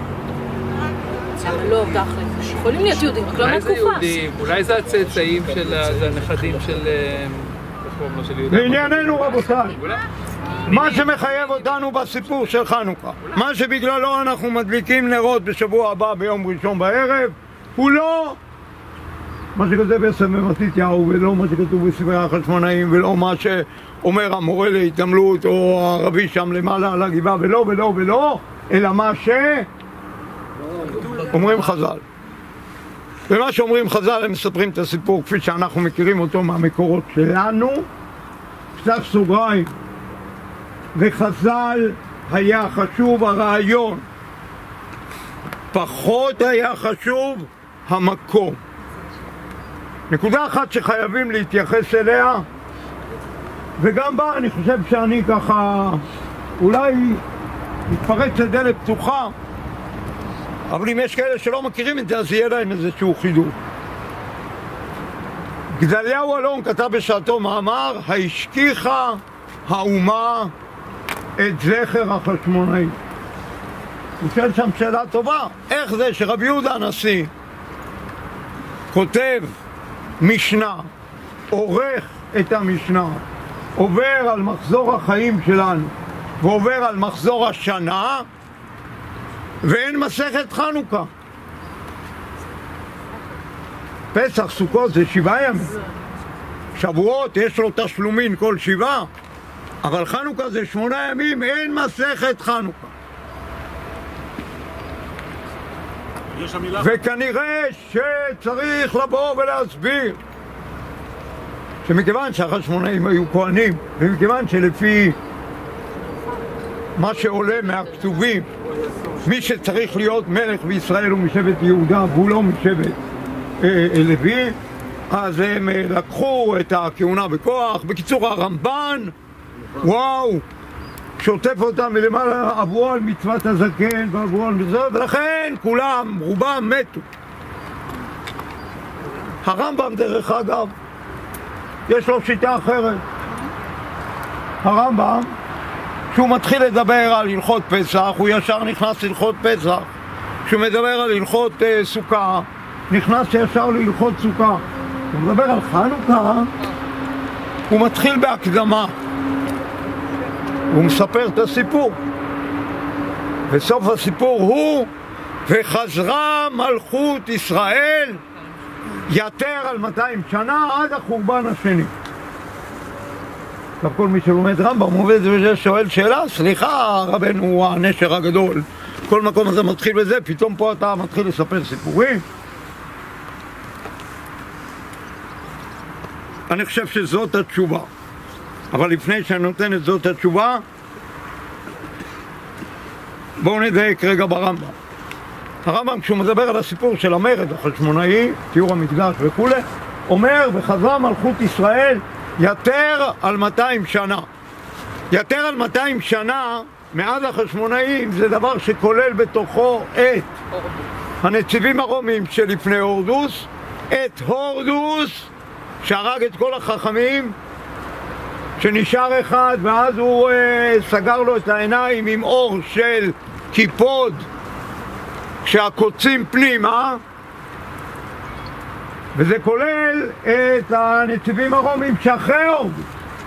אבל לא, תכל'ס. יכולים להיות יהודים, רק לא מהתקופה. אולי זה הצאצאים של הנכדים של... לענייננו רבותיי, מה שמחייב אותנו בסיפור של חנוכה, מה שבגללו אנחנו מדליקים נרות בשבוע הבא ביום ראשון בערב, הוא לא מה שכתוב בספר מתתיהו ולא מה שכתוב בספרי החשמונאים ולא מה שאומר המורה להתעמלות או הרבי שם למעלה על הגבעה ולא, אלא מה שאומרים חז"ל. ומה שאומרים חז"ל הם מספרים את הסיפור כפי שאנחנו מכירים אותו מהמקורות שלנו. קצת סוגריים, וחז"ל היה חשוב הרעיון, פחות היה חשוב המקום. נקודה אחת שחייבים להתייחס אליה, וגם בה אני חושב שאני ככה אולי מתפרץ לדלת פתוחה, אבל אם יש כאלה שלא מכירים את זה אז יהיה להם איזשהו חידוש. גדליהו אלון כתב בשעתו מאמר, השכיחה האומה את זכר החשמונאים. הוא שואל שם שאלה טובה, איך זה שרבי יהודה הנשיא כותב משנה, עורך את המשנה, עובר על מחזור החיים שלנו ועובר על מחזור השנה, ואין מסכת חנוכה? פסח, סוכות זה 7 ימים, שבועות יש לו תשלומין כל 7, אבל חנוכה זה 8 ימים, אין מסכת חנוכה. וכנראה שצריך לבוא ולהסביר שמכיוון שהחשמונאים היו כהנים, ומכיוון שלפי מה שעולה מהכתובים מי שצריך להיות מלך בישראל הוא משבט יהודה והוא לא משבט לוי, אז הם לקחו את הכהונה בכוח. בקיצור, הרמב"ן, וואו, שוטף אותם מלמעלה, עברו על מצוות הזקן ועברו על זה, ולכן כולם, רובם מתו. הרמב"ם דרך אגב יש לו שיטה אחרת. הרמב"ם כשהוא מתחיל לדבר על הלכות פסח הוא ישר נכנס להלכות פסח, כשהוא מדבר על הלכות סוכה נכנס ישר להלכות סוכה. הוא מדבר על חנוכה, הוא מתחיל בהקדמה, הוא מספר את הסיפור, וסוף הסיפור הוא וחזרה מלכות ישראל יותר על 200 שנה עד החורבן השני. עכשיו כל מי שלומד רמב"ם עובד וזה שואל שאלה, סליחה רבנו הוא הנשר הגדול, כל מקום הזה מתחיל בזה, פתאום פה אתה מתחיל לספר סיפורים? אני חושב שזאת התשובה, אבל לפני שאני נותן את זאת התשובה בואו נדייק רגע ברמב"ם. הרמב"ם כשהוא מדבר על הסיפור של המרד החשמונאי, תיאור המקדש וכו', אומר וחזרה מלכות ישראל יותר על 200 שנה. יותר על 200 שנה מאז החשמונאים זה דבר שכולל בתוכו את הנציבים הרומיים שלפני הורדוס, את הורדוס שהרג את כל החכמים, שנשאר אחד ואז הוא סגר לו את העיניים עם אור של קיפוד כשהקוצים פנימה, וזה כולל את הנציבים הרומיים שאחרי הורדוס.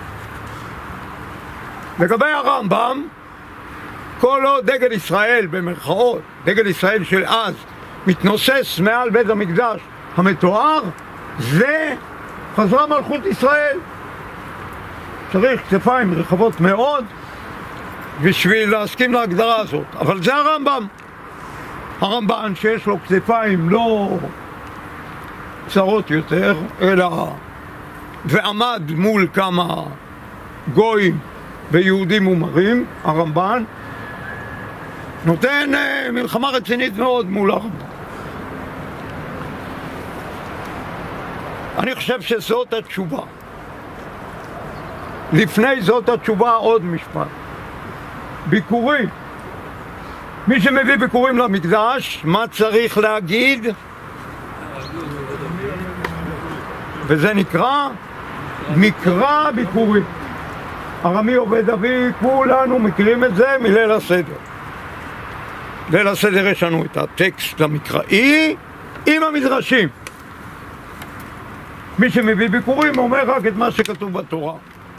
לגבי הרמב"ם, כל עוד דגל ישראל במרכאות, דגל ישראל של אז, מתנוסס מעל בית המקדש המתואר, זה חזרה מלכות ישראל. צריך כתפיים רחבות מאוד בשביל להסכים להגדרה הזאת, אבל זה הרמב"ם. הרמב"ן שיש לו כתפיים לא צרות יותר, אלא ועמד מול כמה גויים ויהודים ומרים, הרמב"ן נותן מלחמה רצינית מאוד מול הרמב"ם. אני חושב שזאת התשובה. לפני זאת התשובה עוד משפט. ביקורים. מי שמביא ביקורים למקדש, מה צריך להגיד? וזה נקרא מקרא ביקורים. ארמי עובד אבי, כולנו מכירים את זה מליל הסדר. ליל הסדר יש לנו את הטקסט המקראי עם המדרשים. מי שמביא ביקורים אומר רק את מה שכתוב בתורה.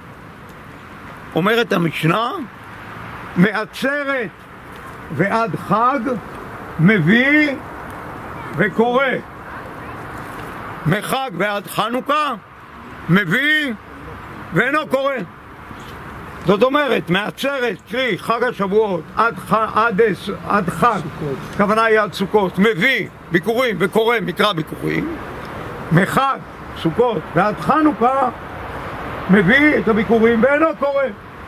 אומרת המשנה, מעצרת ועד חג מביא וקורא. מחג ועד חנוכה מביא ואינו קורא. זאת אומרת, מעצרת, קרי חג השבועות עד חג, הכוונה היא עד סוכות, מביא ביקורים וקורא מקרא ביקורים. מחג, סוכות ועד חנוכה מביא את הביקורים ואינו קורא.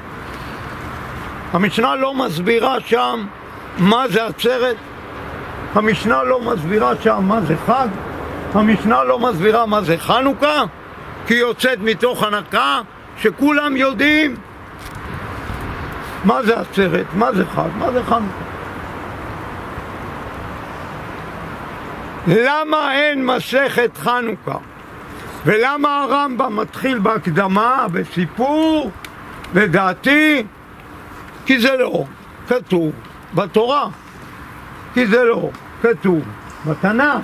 המשנה לא מסבירה שם מה זה עצרת, המשנה לא מסבירה שם מה זה חג, המשנה לא מסבירה מה זה חנוכה, כי היא יוצאת מתוך הנחה שכולם יודעים מה זה עצרת, מה זה חג, מה זה חנוכה. למה אין מסכת חנוכה? ולמה הרמב"ם מתחיל בהקדמה, בסיפור? לדעתי, כי זה לא כתוב בתורה, כי זה לא כתוב בתנ"ך.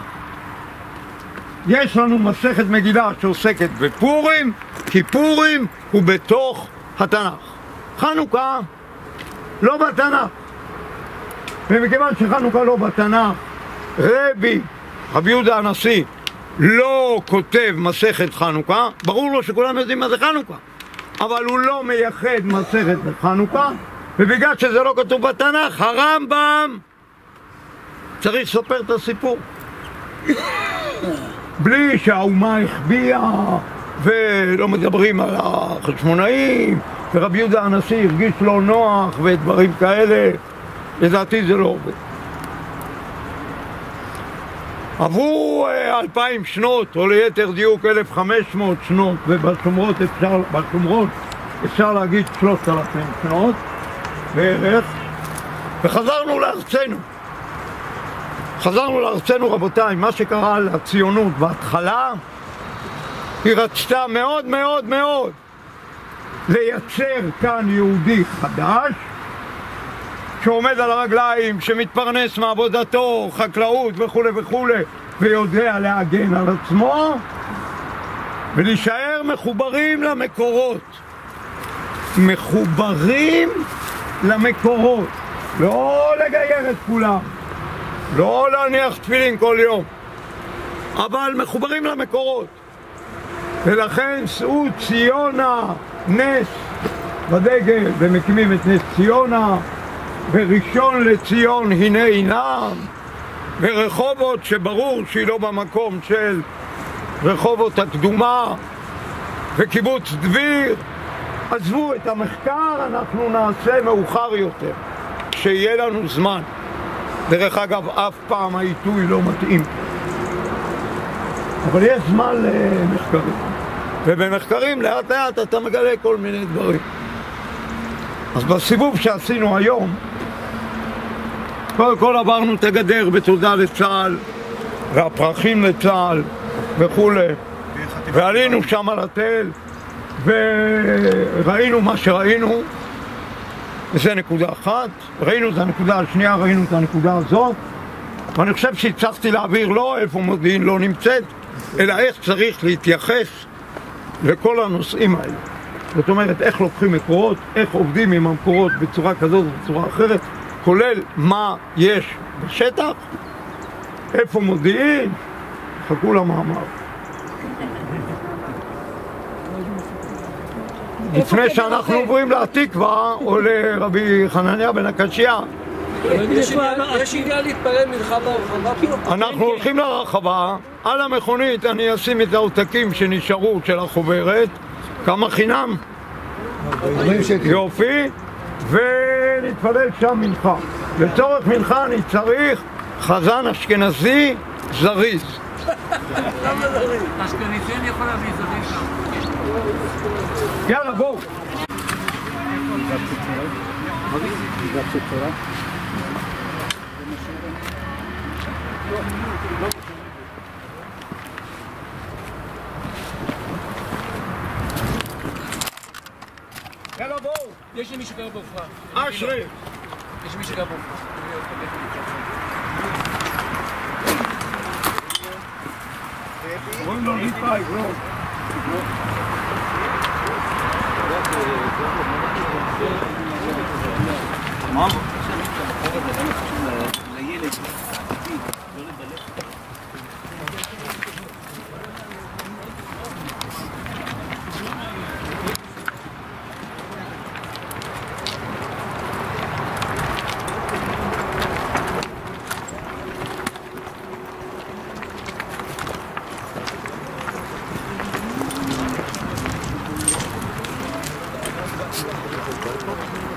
יש לנו מסכת מגילה שעוסקת בפורים, כי פורים הוא בתוך התנ"ך. חנוכה לא בתנ"ך. ומכיוון שחנוכה לא בתנ"ך, רבי יהודה הנשיא לא כותב מסכת חנוכה, ברור לו שכולם יודעים מה זה חנוכה, אבל הוא לא מייחד מסכת לחנוכה, ובגלל שזה לא כתוב בתנ"ך, הרמב"ם צריך לספר את הסיפור. בלי שהאומה החביאה ולא מדברים על החשמונאים, ורבי יהודה הנשיא הרגיש לא נוח ודברים כאלה, לדעתי זה לא עובד. עברו 2000 שנות, או ליתר דיוק 1500 שנות, ובשומרות אפשר להגיד 3000 שנות בערך, וחזרנו לארצנו. חזרנו לארצנו, רבותיי. מה שקרה לציונות בהתחלה, היא רצתה מאוד מאוד מאוד לייצר כאן יהודי חדש שעומד על הרגליים, שמתפרנס מעבודתו, חקלאות וכו' וכו', ויודע להגן על עצמו ולהישאר מחוברים למקורות. מחוברים למקורות, לא לגייר את כולם, לא להניח תפילין כל יום, אבל מחוברים למקורות. ולכן שאו ציונה נס בדגל, ומקימים את נס ציונה, וראשון לציון הנה הינם, ורחובות שברור שהיא לא במקום של רחובות הקדומה, וקיבוץ דביר. עזבו את המחקר, אנחנו נעשה מאוחר יותר, כשיהיה לנו זמן. דרך אגב, אף פעם העיתוי לא מתאים, אבל יש זמן למחקרים, ובמחקרים לאט לאט אתה מגלה כל מיני דברים. אז בסיבוב שעשינו היום, קודם כל עברנו את הגדר בתודה לצה"ל והפרחים לצה"ל וכו', ועלינו שם על התל וראינו מה שראינו, וזה נקודה אחת. ראינו את הנקודה השנייה, ראינו את הנקודה הזאת, ואני חושב שהצלחתי להעביר לא איפה מודיעין לא נמצאת, אלא איך צריך להתייחס לכל הנושאים האלה. זאת אומרת, איך לוקחים מקורות, איך עובדים עם המקורות בצורה כזאת ובצורה אחרת, כולל מה יש בשטח, איפה מודיעין, חכו למאמר. לפני שאנחנו עוברים להתקווה, או לרבי חנניה בן הקשיא, יש עניין להתפלל מנחה ברחבה פה? אנחנו הולכים לרחבה, על המכונית אני אשים את העותקים שנשארו של החוברת, כמה חינם? יופי, ונתפלל שם מנחה. לצורך מנחה אני צריך חזן אשכנזי זריז. למה זרים? אשכנזיין יכול להביא זרים שם. יאללה, בואו. יאללה, בואו. יש לי מי שגר בעופרה. אשרי. יש מי שגר בעופרה. רואים לו ליפאי, לא. מה? לילד. Thank you.